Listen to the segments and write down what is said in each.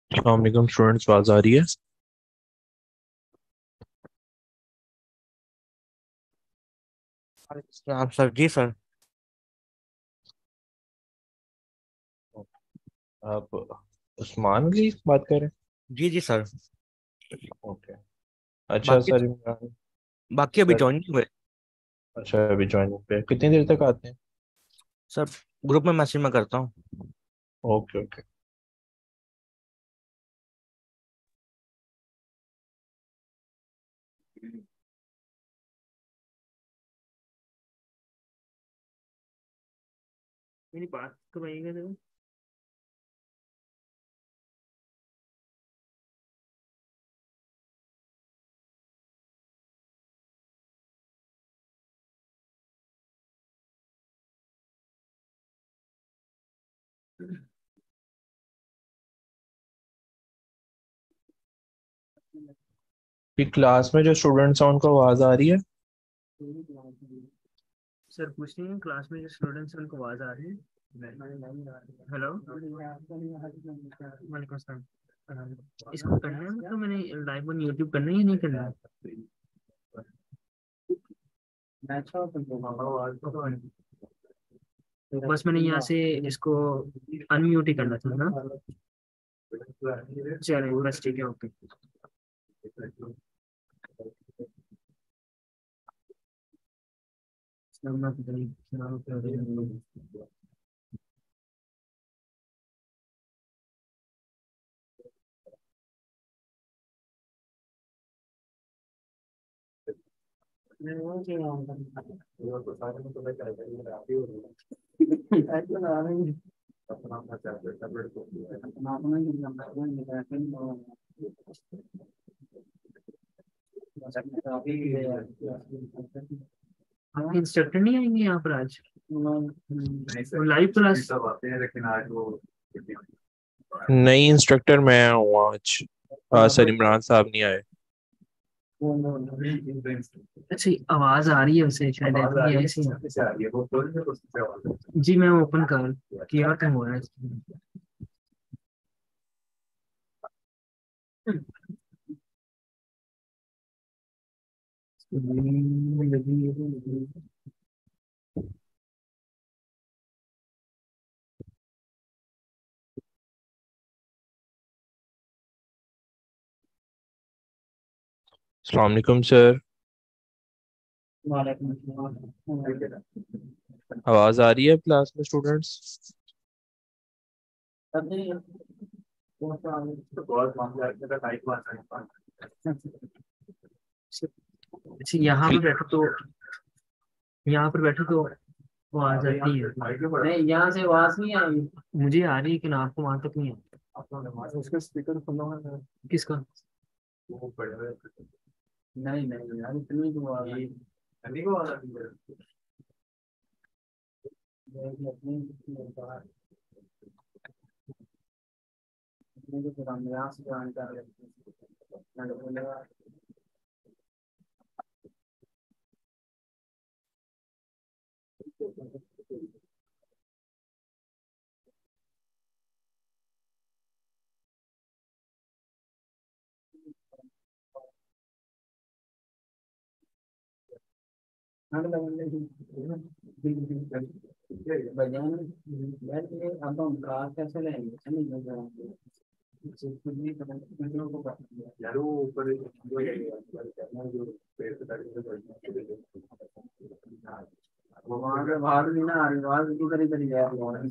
अस्सलाम वालेकुम स्टूडेंट्स, आवाज़ आ रही है? आप सर जी सर। आप उस्मान की बात कर रहे हैं? जी जी सर। ओके। अच्छा बाकी सर, इमरान बाकी अभी सर। ज्वाइन नहीं हुए। अच्छा, अभी ज्वाइनिंग पे कितनी देर तक आते हैं? सर ग्रुप में मैसेज मैं करता हूँ। Okay okay. मेरी बात तो वही है। कि क्लास में जो स्टूडेंट्स हैं उनको आवाज़ आ रही है? सर पूछ रही हैं क्लास में जो स्टूडेंट्स हैं उनको आवाज आ रही है। हेलो वालेकुम सलाम। इसको करना है मतलब मैंने लाइव ऑन यूट्यूब करना है या नहीं करना है? तो बस मैंने यहाँ से इसको अनम्यूट ही करना था ना। चलिए बस ठीक है, ओके। आपके इंस्ट्रक्टर नहीं आएंगे यहाँ पर आज? Live class. नई इंस्ट्रक्टर मैं हूँ आज। सर, इमरान साहब नहीं आए। अच्छा, आवाज आ रही है उसे शायद ऐसी जी। मैं ओपन कर किया तो हो रहा है। अस्सलाम वालेकुम सर। वालेकुम अस्सलाम। आवाज़ आ रही है क्लास में स्टूडेंट्स? अच्छा, यहाँ पर बैठो तो यहाँ पर बैठो तो आवाज आती है। नहीं, यहाँ से आवाज नहीं आ रही। मुझे आ रही है लेकिन आपको वहां तक नहीं आ रही। उसका स्पीकर खुला हुआ है। किसका? नहीं नहीं यार, इतनी तो आ रही है। यहाँ से ज्वाइन कर लेते हैं। अब हम कार कैसे लेंगे? यार वो ऊपर वो वहाँ से बाहर भी ना आ रही आवाज, इधर इधर ही आ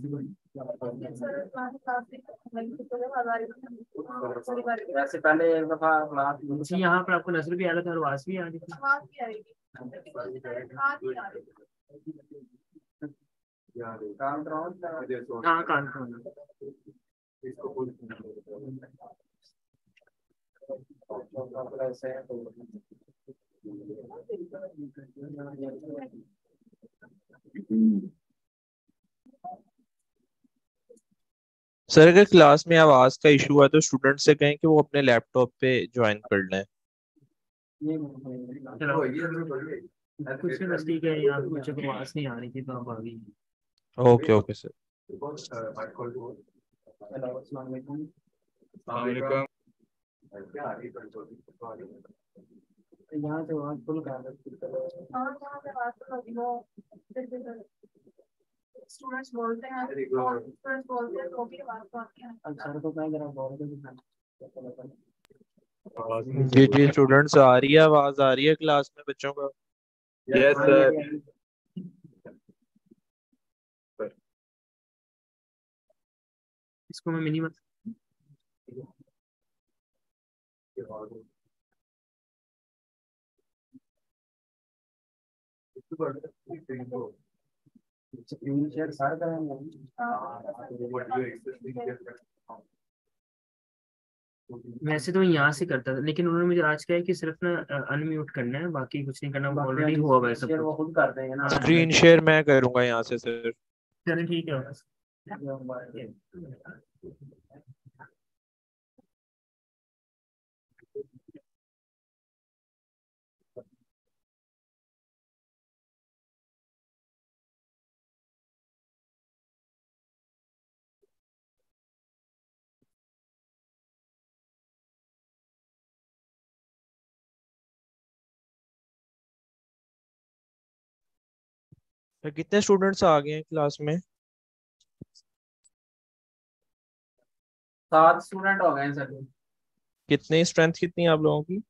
रही है। वैसे पहले एक दफा क्लास जी, यहाँ पर आपको नजर भी आ रहा था और आवाज भी आ रही थी। काम कराओ। हाँ, काम कराओ। सर, अगर क्लास में आवाज़ का इशू है तो स्टूडेंट से कहें कि वो अपने लैपटॉप पे ज्वाइन कर लें। चलो कुछ भी ठीक है, यहाँ पे बच्चों को आवाज नहीं आ रही थी तो अब आ गई। Okay okay sir. हेलो, अस्सलाम वालेकुम। अस्सलामुअलैकुम। यहाँ से वहाँ फुल कर स्टूडेंट्स बोलते हैं और स्टूडेंट्स बोलते हैं तो भी बात तो आती है। अब सर को कहीं जरा बोल दो। जी जी स्टूडेंट्स, आ रही है आवाज, आ रही है क्लास में बच्चों का? Yes sir. इसको मैं मिनिमम शेयर सारे वैसे तो मैं यहाँ से करता था, लेकिन उन्होंने मुझे आज कहा है कि सिर्फ ना अनम्यूट करना है, बाकी कुछ नहीं करना, ऑलरेडी हुआ हुआ है सब कुछ। वो खुद कर देंगे ना। स्क्रीन शेयर मैं करूंगा यहाँ से सर। चलिए ठीक है। तो कितने स्टूडेंट्स आ गए हैं क्लास में? 7 स्टूडेंट हो गए हैं सर। कितनी स्ट्रेंथ कितनी है आप लोगों की?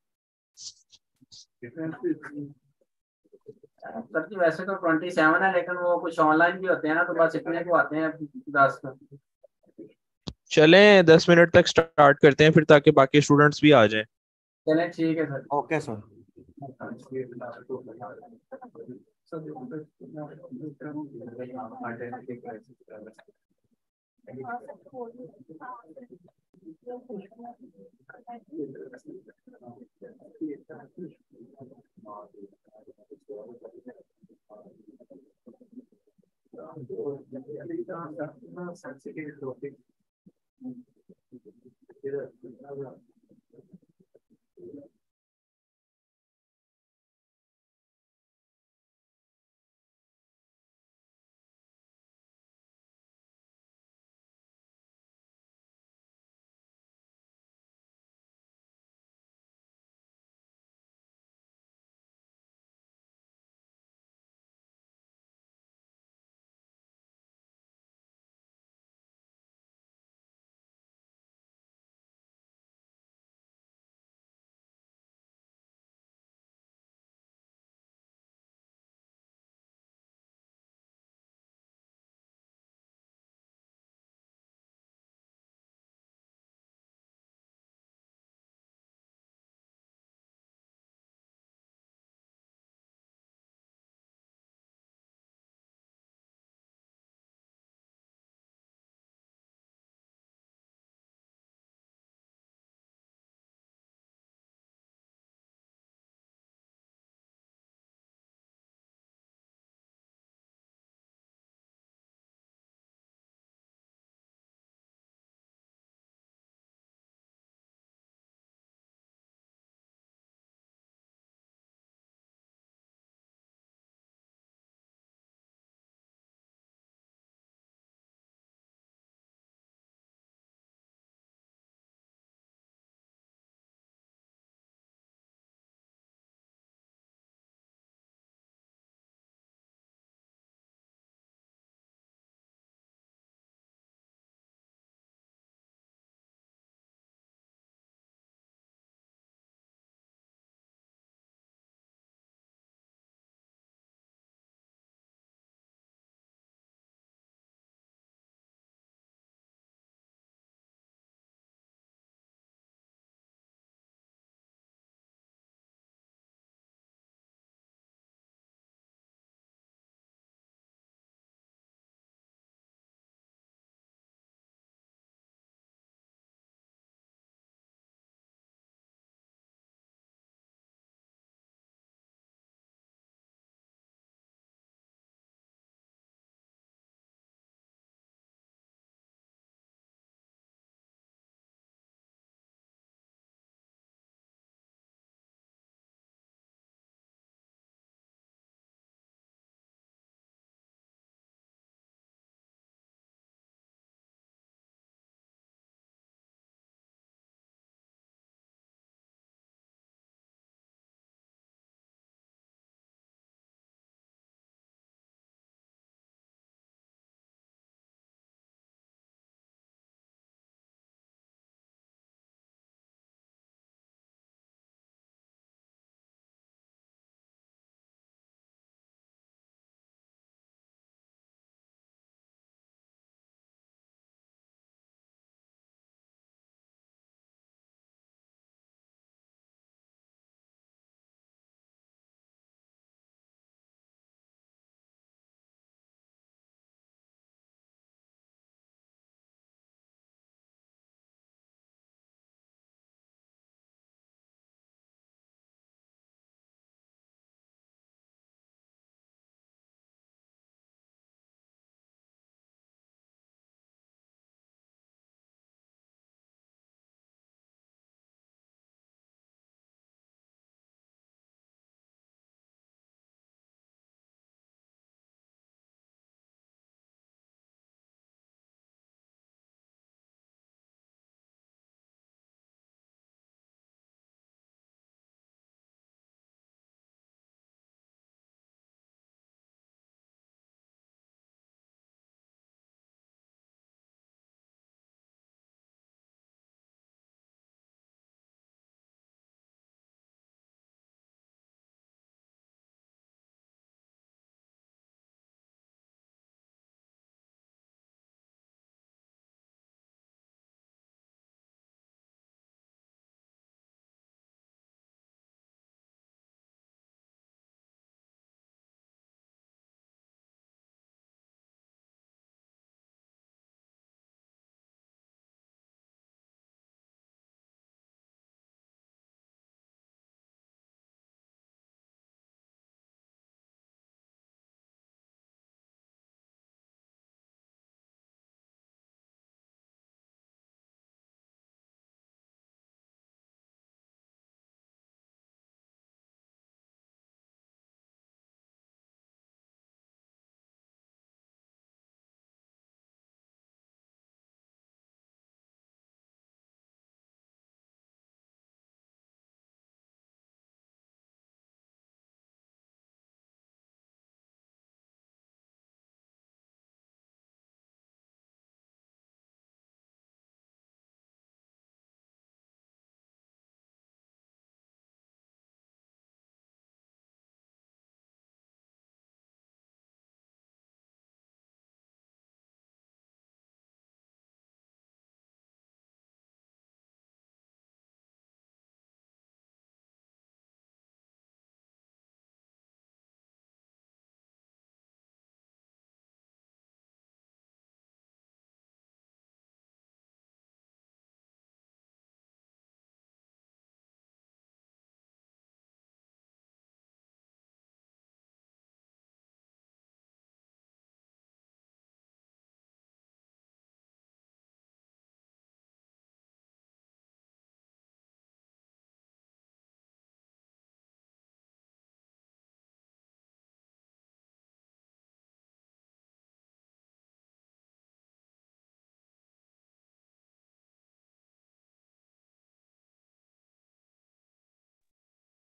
सर जी वैसे तो 27 है, लेकिन वो कुछ ऑनलाइन भी होते हैं ना, तो बस इतने को आते हैं 10। चलें 10 मिनट तक स्टार्ट करते हैं फिर, ताकि बाकी स्टूडेंट्स भी आ जाएं। चलें ठीक है सर। Okay sir.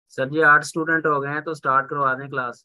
सर जी 8 स्टूडेंट हो गए हैं तो स्टार्ट करवा दें क्लास।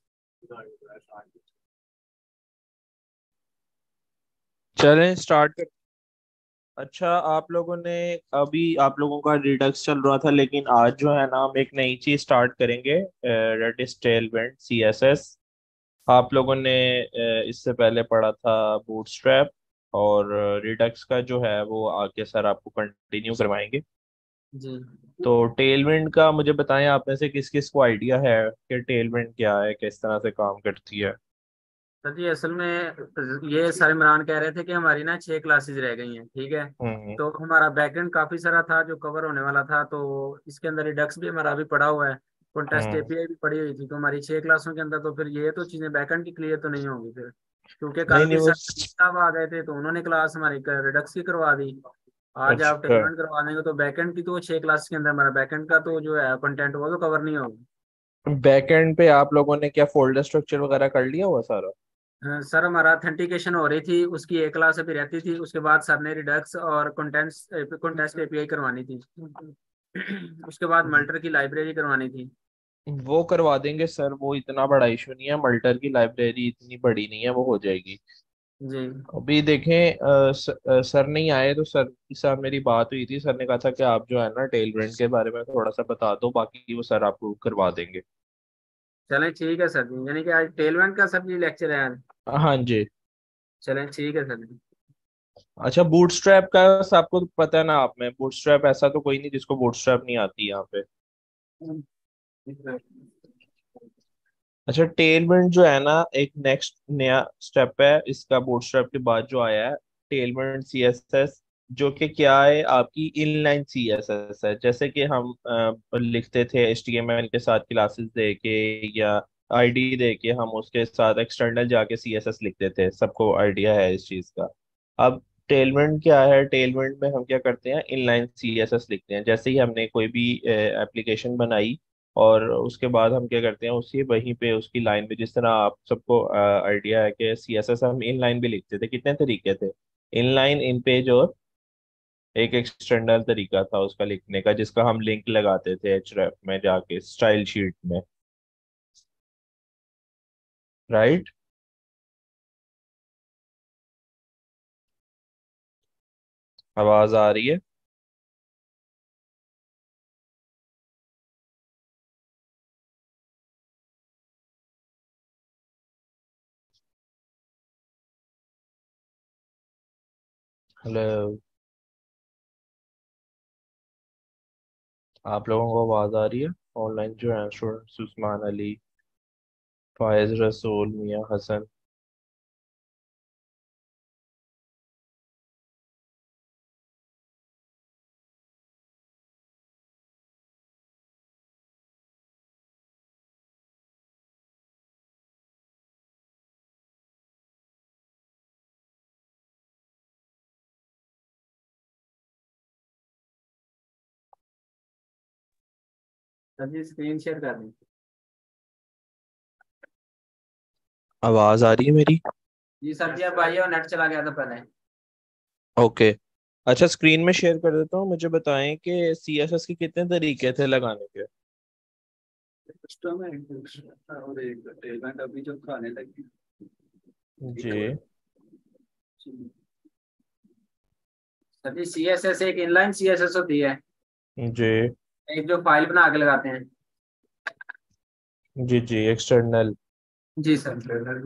चलें स्टार्ट कर। अच्छा, आप लोगों ने अभी आप लोगों का रिडक्स चल रहा था, लेकिन आज जो है ना हम एक नई चीज स्टार्ट करेंगे, डेट इज टेलविंड CSS। आप लोगों ने इससे पहले पढ़ा था बूटस्ट्रैप, और रिडक्स का जो है वो आगे सर आपको कंटिन्यू करवाएंगे। जी तो टेलविंड का मुझे बताएं, आप में से किस किस को आइडिया है कि टेलविंड क्या है, किस तरह से काम करती है। सर जी असल में ये सर इमरान कह रहे थे कि हमारी ना 6 क्लासेस रह गई हैं, ठीक है। हम्म। तो हमारा बैकएंड काफी सारा था जो कवर होने वाला था, तो इसके अंदर रिडक्स भी हमारा अभी पड़ा हुआ है, कॉन्टेस्ट हम्म। एपीआई भी पड़ी हुई थी। तो हमारी 6 क्लासों के अंदर तो फिर ये तो चीजें बैकएंड की क्लियर तो नहीं होंगी फिर, क्योंकि नहीं कल नहीं भी वो। सर साहब आ गए थे तो उन्होंने क्लास हमारी रिडक्स की करवा दी। आज आप अच्छा, टेलमेंट करवा देंगे तो बैकएंड की तो 6 क्लास के अंदर हमारा बैकएंड का तो जो है कंटेंट वो तो कवर नहीं होगा। बैकएंड पे आप लोगों ने क्या फोल्डर स्ट्रक्चर वगैरह कर लिया हुआ सारा। सर हमारा ऑथेंटिकेशन हो रही थी, उसकी एक क्लास अभी रहती थी, उसके बाद सर ने रिडक्स और कंटेस्ट एपीआई करवानी थी। उसके बाद मल्टर की लाइब्रेरी करवानी थी। वो करवा देंगे सर, वो इतना बड़ा इशू नहीं है, मल्टर की लाइब्रेरी इतनी बड़ी नहीं है, वो हो जाएगी। जी अभी देखें, सर नहीं आए तो सर के साथ मेरी बात हुई थी, सर ने कहा था कि आप जो है ना टेलविंड के बारे में थोड़ा सा बता दो, बाकी वो सर आपको करवा देंगे। चलें ठीक है सर जी, यानी कि आज टेलमेंट का सर जी लेक्चर है आज। हाँ जी। चलें ठीक है सर जी। अच्छा, बूटस्ट्रैप का आपको तो पता है ना, आप में बूटस्ट्रैप ऐसा तो कोई नहीं जिसको बूटस्ट्रैप नहीं आती यहाँ पे। अच्छा, टेलविंड जो है ना एक नेक्स्ट नया स्टेप है इसका, बूटस्ट्रैप के बाद जो आया है टेलविंड CSS, जो कि क्या है, आपकी इनलाइन CSS है। जैसे कि हम लिखते थे HTML के साथ क्लासेस दे के या ID दे के, हम उसके साथ एक्सटर्नल जाके CSS लिखते थे, सबको आइडिया है इस चीज का। अब टेलविंड क्या है, टेलविंड में हम क्या करते हैं, इनलाइन CSS लिखते हैं। जैसे ही हमने कोई भी एप्लीकेशन बनाई, और उसके बाद हम क्या करते हैं, उसी वहीं पे उसकी लाइन पे, जिस तरह आप सबको आइडिया है कि CSS हम इन लाइन भी लिखते थे, कितने तरीके थे, इन लाइन, इन पेज, और एक एक्सटर्नल तरीका था उसका लिखने का, जिसका हम लिंक लगाते थे href में जाके स्टाइल शीट में। राइट। आवाज आ रही है। हेलो। आप लोगों को आवाज आ रही है। ऑनलाइन जो है स्टूडेंट्स, उस्मान अली, फायज रसूल, मियां हसन। सर जी स्क्रीन शेयर कर दें। आवाज आ रही है मेरी। जी सर जी अब आइए, और नेट चला गया था पहले। ओके। अच्छा, स्क्रीन में शेयर कर देता हूँ, मुझे बताएं कि CSS के कितने तरीके थे लगाने के। सिस्टम है और एक टेलमेंट अभी जो खाने लगी। जी। सर जी सीएसएस एक इनलाइन सीएसएस होती है, जी। एक जो फाइल बना के लगाते हैं। जी जी, एक्सटर्नल। जी सर।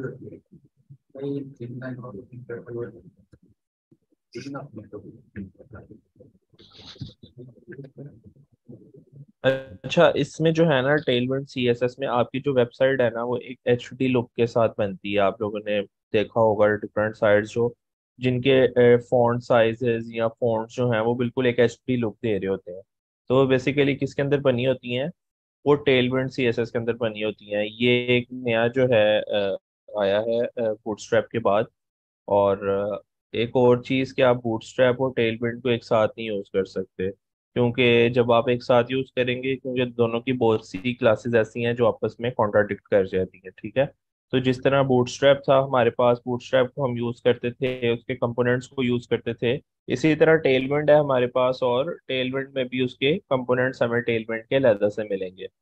अच्छा, इसमें जो है ना टेलविंड CSS में आपकी जो वेबसाइट है ना, वो एक HD लुक के साथ बनती है। आप लोगों ने देखा होगा डिफरेंट साइट्स जो, जिनके फॉन्ट साइजेस या फॉन्ट्स जो हैं वो बिल्कुल एक HD लुक दे रहे होते हैं। तो बेसिकली किसके अंदर बनी होती हैं, वो टेलविंड CSS के अंदर बनी होती हैं। ये एक नया जो है आया है बूटस्ट्रैप के बाद। और एक और चीज़ कि आप बूटस्ट्रैप और टेलविंड को एक साथ नहीं यूज़ कर सकते, क्योंकि जब आप एक साथ यूज़ करेंगे, क्योंकि दोनों की बहुत सी क्लासेस ऐसी हैं जो आपस में कॉन्ट्राडिक्ट कर जाती हैं, ठीक है। तो जिस तरह बूटस्ट्रैप था हमारे पास, बूटस्ट्रैप को हम यूज़ करते थे, उसके कंपोनेंट्स को यूज़ करते थे, इसी तरह टेलविंड है हमारे पास, और टेलविंड में भी उसके कंपोनेंट्स हमें टेलविंड के अलग से मिलेंगे।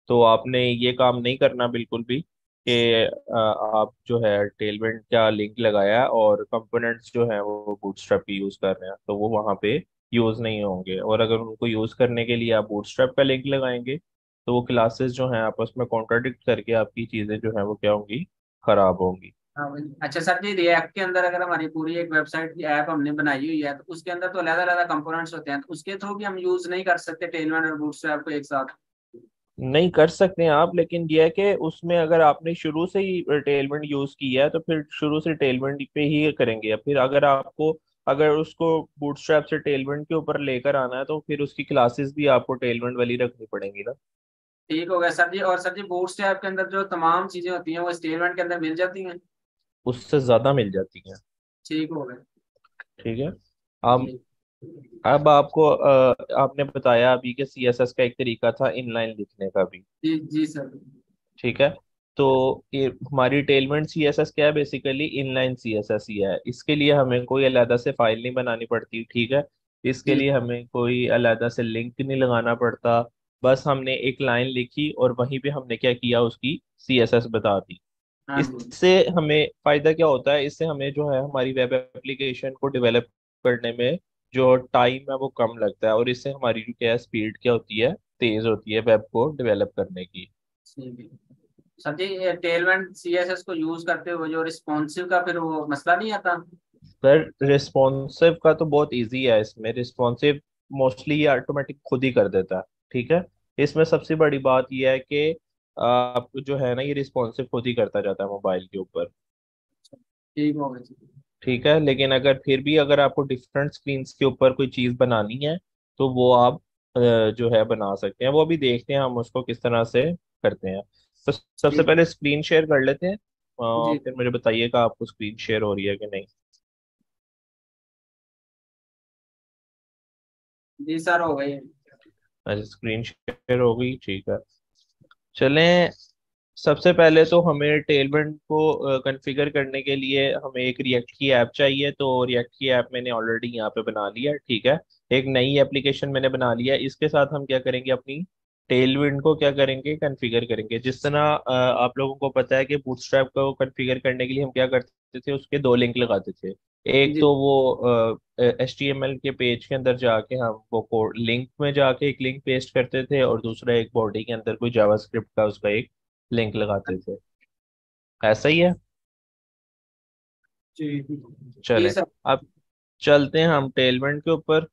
तो आपने ये काम नहीं करना बिल्कुल भी कि आप जो है टेलमेंट का लिंक लगाया है और कंपोनेंट्स जो है वो बूटस्ट्रैप की यूज कर रहे हैं, तो वो वहाँ पे यूज नहीं होंगे। और अगर उनको यूज करने के लिए आप बूटस्ट्रैप का लिंक लगाएंगे तो वो क्लासेस जो हैं आपस में कॉन्ट्राडिक्ट करके आपकी चीजें जो है वो क्या होंगी, खराब होंगी। हाँ भाई। अच्छा सर जी, रिएक्ट के अंदर अगर हमारी पूरी एक वेबसाइट की ऐप हमने बनाई हुई है तो उसके अंदर तो अलग अलग कंपोनेंट्स होते हैं, तो उसके थ्रू भी हम यूज नहीं कर सकते टेलमेंट और बूटस्ट्रैप को एक साथ? नहीं कर सकते हैं आप, लेकिन ये है कि उसमें अगर आपने शुरू से ही टेलमेंट यूज किया है तो फिर शुरू से टेलमेंट पे ही करेंगे। या फिर अगर आपको, अगर उसको बूटस्ट्रैप से टेलमेंट के ऊपर लेकर आना है तो फिर उसकी क्लासेस भी आपको टेलमेंट वाली रखनी पड़ेंगी ना। ठीक हो गया सर जी। और सर जी, बूटस्ट्रैप के अंदर जो तमाम चीजें होती हैं वो स्टेटमेंट के अंदर मिल जाती हैं? उससे ज्यादा मिल जाती हैं। ठीक हो गया। ठीक है। अब जी अब आपको आपने बताया अभी कि सीएसएस का एक तरीका था इनलाइन लिखने का भी। जी जी सर। ठीक है। तो ये हमारी टेलमेंट सीएसएस क्या है, बेसिकली इनलाइन सीएसएस ही है। इसके लिए हमें कोई अलग से फाइल नहीं बनानी पड़ती। ठीक है। इसके जी लिए हमें कोई अलग से लिंक नहीं लगाना पड़ता। बस हमने एक लाइन लिखी और वहीं पे हमने क्या किया, उसकी सीएसएस बता दी। हाँ जी। इससे हमें फायदा क्या होता है, इससे हमें जो है हमारी वेब एप्लीकेशन को डेवलप करने में जो टाइम है वो कम लगता है। और इससे हमारी जो क्या है स्पीड क्या होती है, तेज होती है वेब को डेवलप करने की। ठीक है सर जी, ये टेलमेंट सीएसएस को यूज करते हुए जो रिस्पॉन्सिव का फिर वो मसला नहीं आता? सर रिस्पॉन्सिव का तो बहुत इजी है। इसमें रिस्पॉन्सिव मोस्टली ये ऑटोमेटिक खुद ही कर देता है। ठीक है। इसमें सबसे बड़ी बात यह है कि आप जो है ना ये रिस्पॉन्सिव खुद ही करता जाता है मोबाइल के ऊपर। ठीक हो गया। ठीक है। लेकिन अगर फिर भी अगर आपको डिफरेंट स्क्रीन के ऊपर कोई चीज बनानी है तो वो आप जो है बना सकते हैं। वो अभी देखते हैं हम उसको किस तरह से करते हैं। तो सबसे ठीक। पहले स्क्रीन शेयर कर लेते हैं। जी फिर मुझे बताइएगा आपको स्क्रीन शेयर हो रही है कि नहीं। जी सर, हो गई। अच्छा स्क्रीन शेयर हो गई, ठीक है। चलें। सबसे पहले तो हमें टेलमेंट को कॉन्फ़िगर करने के लिए हमें एक रिएक्ट की ऐप चाहिए। तो रिएक्ट की ऐप मैंने ऑलरेडी यहाँ पे बना लिया है। ठीक है। एक नई एप्लीकेशन मैंने बना लिया है। इसके साथ हम क्या करेंगे, अपनी टेलविंड को क्या करेंगे, कॉन्फ़िगर करेंगे। जिस तरह आप लोगों को पता है कि बूटस्ट्रैप को कॉन्फ़िगर करने के लिए हम क्या करते थे, उसके दो लिंक लगाते थे। एक जी तो वो HTML के पेज के अंदर जाके हम वो कोड लिंक में जाके एक लिंक पेस्ट करते थे, और दूसरा एक बॉडी के अंदर कोई जावास्क्रिप्ट का उसका एक लिंक लगाते थे। ऐसा ही है। जी जी चलें। सर। अब चलते हैं हम टेलमेंट के ऊपर।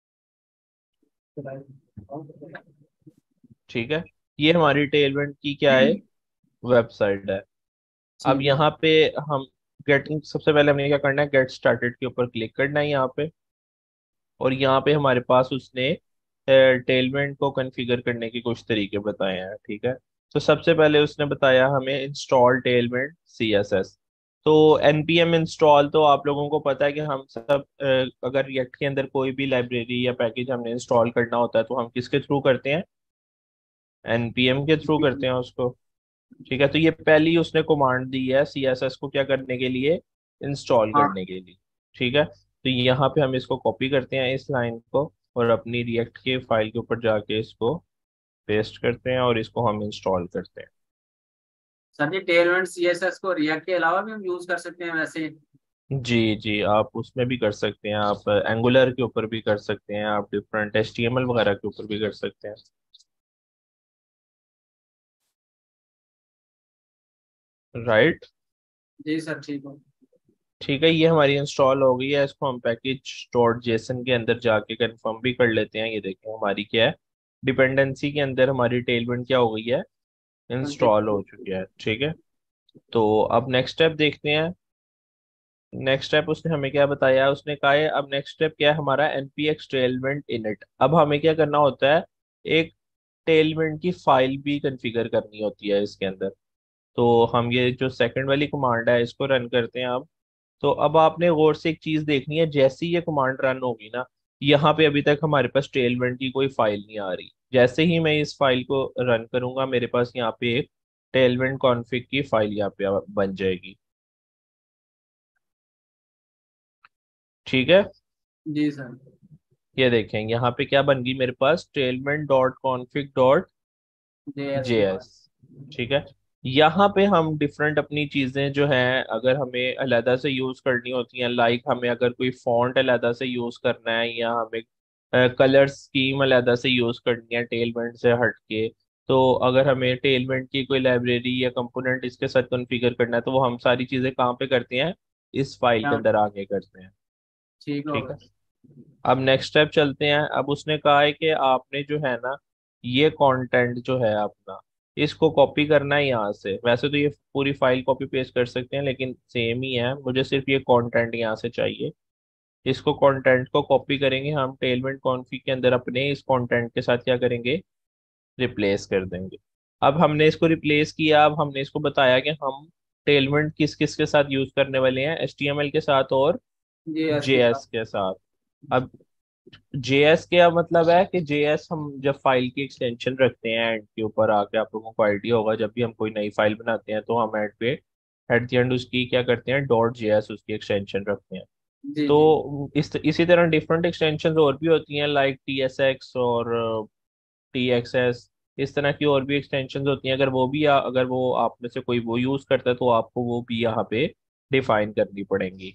ठीक है। ये हमारी टेलमेंट की क्या है, वेबसाइट है। अब ठीक है। यहाँ पे हम गेटिंग, सबसे पहले हमें क्या करना है, गेट स्टार्टेड के ऊपर क्लिक करना है यहाँ पे। और यहाँ पे हमारे पास उसने टेलमेंट को कॉन्फ़िगर करने के कुछ तरीके बताए हैं। ठीक है। तो सबसे पहले उसने बताया हमें इंस्टॉल टेलमेंट CSS। तो npm इंस्टॉल तो आप लोगों को पता है कि हम सब अगर रिएक्ट के अंदर कोई भी लाइब्रेरी या पैकेज हमने इंस्टॉल करना होता है तो हम किसके थ्रू करते हैं, npm के थ्रू करते हैं उसको। ठीक है। तो ये पहली उसने कमांड दी है CSS को क्या करने के लिए, इंस्टॉल हाँ करने के लिए। ठीक है। तो यहाँ पे हम इसको कॉपी करते हैं इस लाइन को, और अपनी रिएक्ट के फाइल के ऊपर जाके इसको पेस्ट करते हैं और इसको हम इंस्टॉल करते हैं। सर जी, टेलमेंट सीएसएस को रिएक्ट के अलावा भी हम यूज कर सकते हैं वैसे? जी जी, आप उसमें भी कर सकते हैं, आप एंगुलर के ऊपर भी कर सकते हैं, आप डिफरेंट HTML वगैरह के ऊपर भी कर सकते हैं। राइट। जी सर, ठीक हो। ठीक है। ये हमारी इंस्टॉल हो गई है। इसको हम पैकेज डॉट जेसन के अंदर जाके कंफर्म भी कर लेते हैं। ये देखें हमारी क्या है, डिपेंडेंसी के अंदर हमारी टेलमेंट क्या हो गई है, इंस्टॉल हो चुकी है। ठीक है। तो अब नेक्स्ट स्टेप देखते हैं। नेक्स्ट स्टेप उसने हमें क्या बताया, उसने कहा है अब नेक्स्ट स्टेप क्या है हमारा, npx टेलमेंट इनिट। अब हमें क्या करना होता है, एक टेलमेंट की फाइल भी कॉन्फ़िगर करनी होती है इसके अंदर। तो हम ये जो सेकंड वाली कमांड है इसको रन करते हैं अब। तो अब आपने गौर से एक चीज देखनी है, जैसे ही ये कमांड रन होगी ना, यहाँ पे अभी तक हमारे पास टेलमेंट की कोई फाइल नहीं आ रही। जैसे ही मैं इस फाइल को रन करूंगा मेरे पास यहाँ पे एक टेलमेंट कॉन्फ़िग की फाइल यहाँ पे बन जाएगी। ठीक है। जी सर। ये देखें यहाँ पे क्या बन गई मेरे पास, Tailwind dot config dot JS के बाद। JS। ठीक है, यहाँ पे हम डिफरेंट अपनी चीजें जो हैं अगर हमें अलहदा से यूज करनी होती हैं, लाइक हमें अगर कोई फॉन्ट अलहदा से यूज करना है या हमें कलर स्कीम अलहदा से यूज करनी है टेलमेंट से हट के, तो अगर हमें टेलमेंट की कोई लाइब्रेरी या कंपोनेंट इसके साथ कॉन्फ़िगर करना है तो वो हम सारी चीजें कहाँ पे करते हैं, इस फाइल के हाँ, अंदर आगे करते हैं। ठीक ठीक होगा। है, अब नेक्स्ट स्टेप चलते हैं। अब उसने कहा है कि आपने जो है ना ये कंटेंट जो है अपना, इसको कॉपी करना है यहाँ से। वैसे तो ये पूरी फाइल कॉपी पेस्ट कर सकते हैं लेकिन सेम ही है, मुझे सिर्फ ये कंटेंट यहाँ से चाहिए। इसको कंटेंट को कॉपी करेंगे हम टेलमेंट कॉन्फ़िग के अंदर, अपने इस कंटेंट के साथ क्या करेंगे, रिप्लेस कर देंगे। अब हमने इसको रिप्लेस किया, अब हमने इसको बताया कि हम टेलमेंट किस किस के साथ यूज करने वाले हैं, HTML के साथ और JS के साथ। JS के साथ। अब JS क्या मतलब है कि JS हम जब फाइल की एक्सटेंशन रखते हैं एंड के ऊपर आके, आप लोगों को आइडिया होगा जब भी हम कोई नई फाइल बनाते हैं तो हम एंड पे एट द एंड उसकी क्या करते हैं, .js उसकी एक्सटेंशन रखते हैं। जी जी। तो इसी तरह डिफरेंट एक्सटेंशन और भी होती हैं, लाइक TSX और TXS, इस तरह की और भी एक्सटेंशन होती हैं। अगर वो भी अगर वो आप में से कोई वो यूज करता है तो आपको वो भी यहाँ पे डिफाइन करनी पड़ेंगी।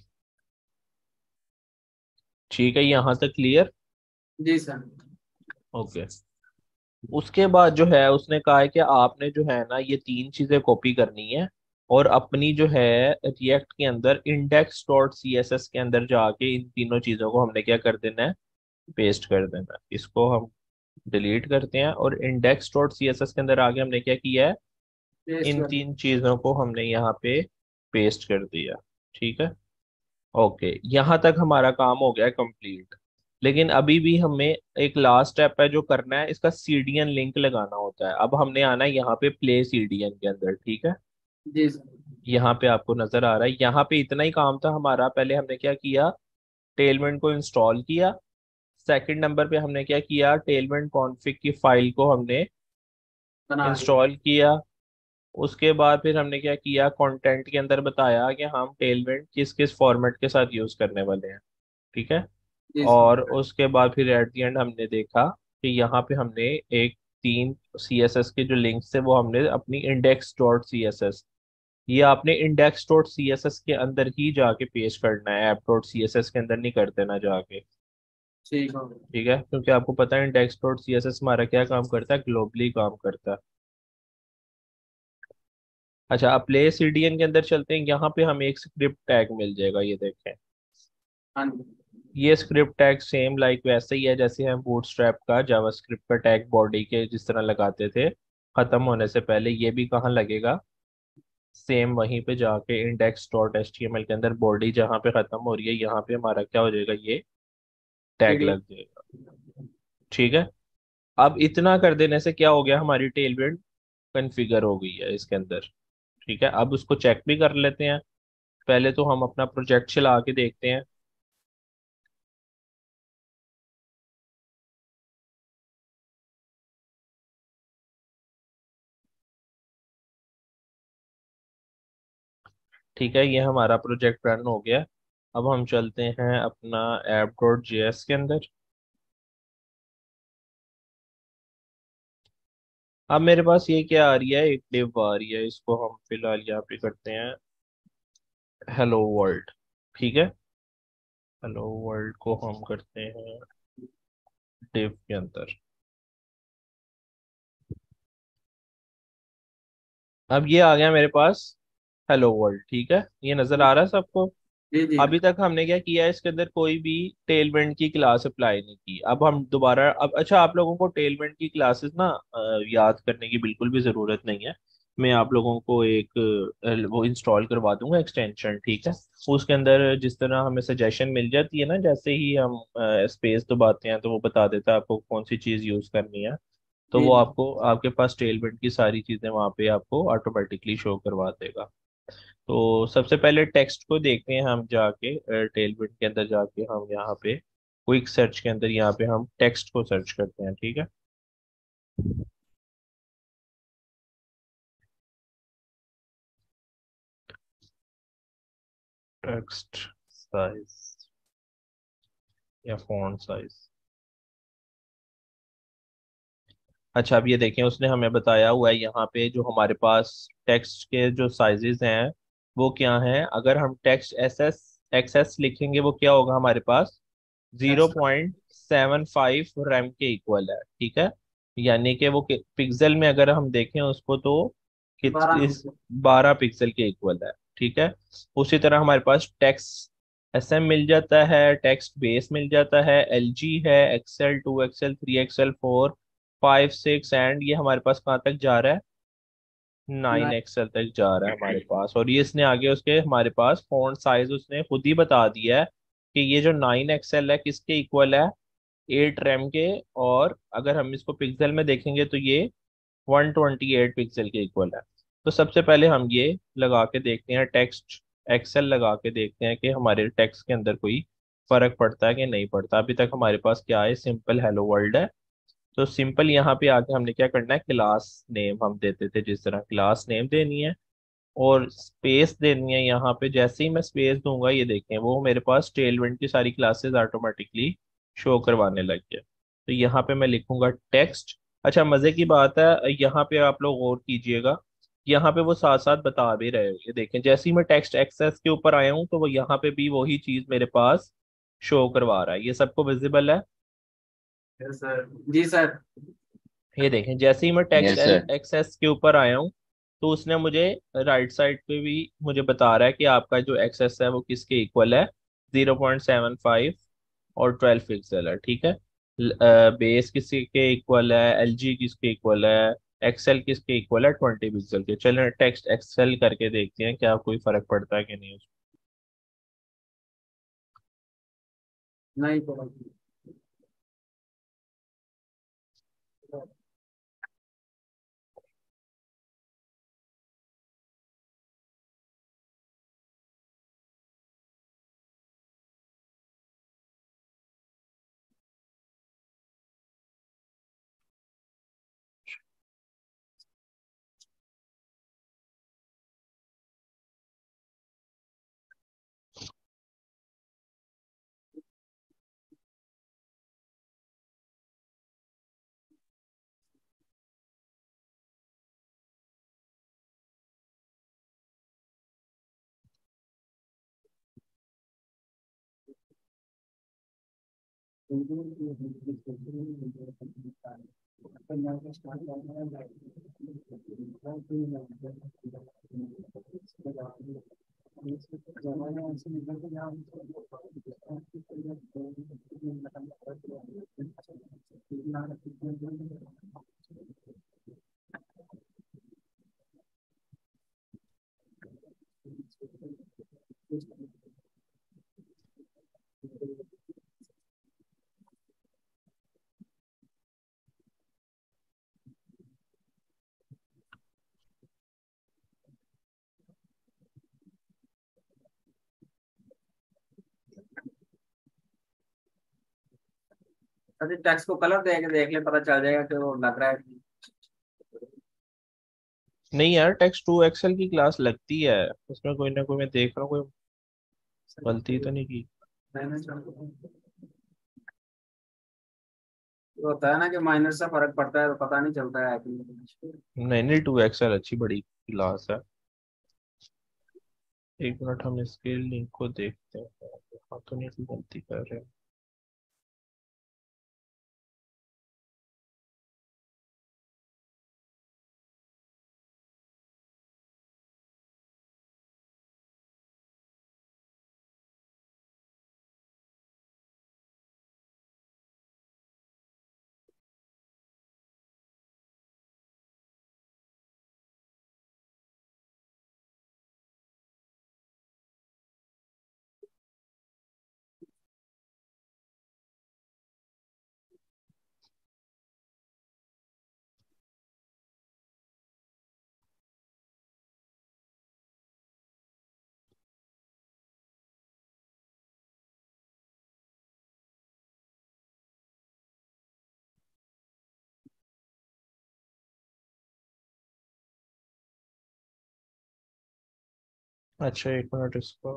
ठीक है, यहाँ तक क्लियर। जी सर। ओके, उसके बाद जो है उसने कहा है कि आपने जो है ना ये तीन चीजें कॉपी करनी है और अपनी जो है रिएक्ट के अंदर index.css के अंदर जाके इन तीनों चीजों को हमने क्या कर देना है, पेस्ट कर देना है। इसको हम डिलीट करते हैं और index.css के अंदर आगे हमने क्या किया है, पेस्ट इन कर। तीन चीजों को हमने यहाँ पे पेस्ट कर दिया। ठीक है, ओके, यहाँ तक हमारा काम हो गया कंप्लीट। लेकिन अभी भी हमें एक लास्ट स्टेप है जो करना है, इसका CDN लिंक लगाना होता है। अब हमने आना है यहाँ पे प्ले CDN के अंदर। ठीक है, जी सर। यहाँ पे आपको नजर आ रहा है, यहाँ पे इतना ही काम था हमारा। पहले हमने क्या किया, टेलमेंट को इंस्टॉल किया। सेकंड नंबर पे हमने क्या किया, टेलमेंट कॉन्फ़िग की फाइल को हमने बना दिया। इंस्टॉल किया। उसके बाद फिर हमने क्या किया, कंटेंट के अंदर बताया कि हम टेलमेंट किस किस फॉर्मेट के साथ यूज करने वाले हैं। ठीक है, जी और सर। उसके बाद फिर एट द एंड हमने देखा कि यहाँ पे हमने एक तीन CSS के जो लिंक्स थे वो हमने अपनी index.css, ये आपने index.css के अंदर ही जाके पेश करना है, app.css के अंदर नहीं कर देना जाके। ठीक हो। ठीक है, क्योंकि आपको पता है index.css हमारा क्या काम करता है, ग्लोबली काम करता है। अच्छा, अब प्ले CDN के अंदर चलते हैं। यहाँ पे हमें एक स्क्रिप्ट टैग मिल जाएगा, ये देखें। हाँ जी। ये स्क्रिप्ट टैग सेम लाइक वैसे ही है जैसे हम बूटस्ट्रैप का जावास्क्रिप्ट का टैग बॉडी के जिस तरह लगाते थे खत्म होने से पहले, ये भी कहाँ लगेगा, सेम वहीं पे जाके index.html के अंदर बॉडी जहाँ पे खत्म हो रही है यहाँ पे हमारा क्या हो जाएगा, ये टैग सीढ़ी। लग जाएगा। ठीक है, अब इतना कर देने से क्या हो गया, हमारी टेलविंड कॉन्फ़िगर हो गई है इसके अंदर। ठीक है, अब उसको चेक भी कर लेते हैं। पहले तो हम अपना प्रोजेक्ट चला के देखते हैं। ठीक है, ये हमारा प्रोजेक्ट रन हो गया। अब हम चलते हैं अपना app.js के अंदर। अब मेरे पास ये क्या आ रही है, एक div आ रही है, इसको हम फिलहाल यहाँ पे करते हैं हेलो वर्ल्ड। ठीक है, हेलो वर्ल्ड को हम करते हैं div के अंदर। अब ये आ गया मेरे पास हेलो वर्ल्ड। ठीक है, ये नजर आ रहा है सबको। जी जी। अभी तक हमने क्या किया है, इसके अंदर कोई भी टेलमेंट की क्लास अप्लाई नहीं की। अब हम दोबारा, अब अच्छा आप लोगों को टेलमेंट की क्लासेस ना याद करने की बिल्कुल भी ज़रूरत नहीं है। मैं आप लोगों को एक वो इंस्टॉल करवा दूंगा एक्सटेंशन। ठीक है, उसके अंदर जिस तरह हमें सजेशन मिल जाती है ना, जैसे ही हम स्पेस दबाते हैं तो वो बता देता है आपको कौन सी चीज़ यूज़ करनी है। तो जी वो जी। आपको आपके पास टेलमेंट की सारी चीज़ें वहाँ पे आपको ऑटोमेटिकली शो करवा देगा। तो सबसे पहले टेक्स्ट को देखते हैं हम जाके, टेलविंड के अंदर जाके हम यहाँ पे क्विक सर्च के अंदर यहाँ पे हम टेक्स्ट को सर्च करते हैं। ठीक है, टेक्स्ट साइज या फॉन्ट साइज, अच्छा अब ये देखें, उसने हमें बताया हुआ है यहाँ पे जो हमारे पास टेक्स्ट के जो साइजेस हैं वो क्या हैं। अगर हम टेक्स्ट एस एस एक्सेस लिखेंगे वो क्या होगा हमारे पास, 0.75 रैम के इक्वल है, ठीक है। यानी कि वो पिक्सल में अगर हम देखें उसको तो बारह। इस 12 पिक्सल के इक्वल है, ठीक है। उसी तरह हमारे पास टेक्स्ट एस एम मिल जाता है, टेक्स्ट बेस मिल जाता है, एल जी है, एक्सएल 2 एक्सएल 3 एक्सएल 4 5 6 एंड ये हमारे पास कहाँ तक जा रहा है, 9 एक्सएल तक जा रहा है हमारे पास। और ये इसने आगे उसके हमारे पास फॉन्ट साइज उसने खुद ही बता दिया है कि ये जो 9 एक्सएल है किसके इक्वल है, 8 रैम के। और अगर हम इसको पिक्सल में देखेंगे तो ये 128 पिक्सल के इक्वल है। तो सबसे पहले हम ये लगा के देखते हैं, टेक्स्ट एक्सेल लगा के देखते हैं कि हमारे टेक्स्ट के अंदर कोई फर्क पड़ता है कि नहीं पड़ता। अभी तक हमारे पास क्या है, सिंपल हेलो वर्ल्ड है। तो सिंपल यहाँ पे आके हमने क्या करना है, क्लास नेम हम देते थे जिस तरह, क्लास नेम देनी है और स्पेस देनी है यहाँ पे। जैसे ही मैं स्पेस दूंगा ये देखें वो मेरे पास टेलविंड की सारी क्लासेस ऑटोमेटिकली शो करवाने लग गए। तो यहाँ पे मैं लिखूंगा टेक्स्ट। अच्छा मजे की बात है, यहाँ पे आप लोग गौर कीजिएगा, यहाँ पे वो साथ साथ बता भी रहे हो। ये देखें जैसे ही मैं टेक्स्ट एक्सेस के ऊपर आया हूँ तो वो यहाँ पे भी वही चीज मेरे पास शो करवा रहा है। ये सबको विजिबल है। Yes sir. जी सर। ये देखें जैसे ही मैं टेक्स्ट यस सर। एक्सेस के ऊपर आया हूँ तो उसने मुझे राइट साइड पे भी मुझे बता रहा है कि आपका जो एक्सेस है वो किसके इक्वल है, 0.75 और 12 पिक्सल है, ठीक है। बेस किसके इक्वल है, एल जी किसके इक्वल है, एक्सेल किसके इक्वल है, 20 पिक्सल के। चलें टेक्स्ट एक्सेल करके देखते हैं क्या कोई फर्क पड़ता है कि नहीं। नहीं पड़ा। अरे टैक्स को कलर देख ले, पता चल जाएगा कि वो लग रहा है। नहीं यार टेक्स्ट 2 एक्सएल की क्लास लगती है, उसमें कोई ना कोई मैं देख रहा हूँ, कोई गलती तो नहीं की। मैंने होता है ना कि माइनस से फर्क पड़ता है तो पता नहीं चलता है कि। नहीं नहीं 2 एक्सएल अच्छी बड़ी क्लास है। एक मिनट हम इसके लिंक को देखते हैं, हाँ तो नहीं कोई गलती कर रहे हैं। अच्छा एक मिनट इसको,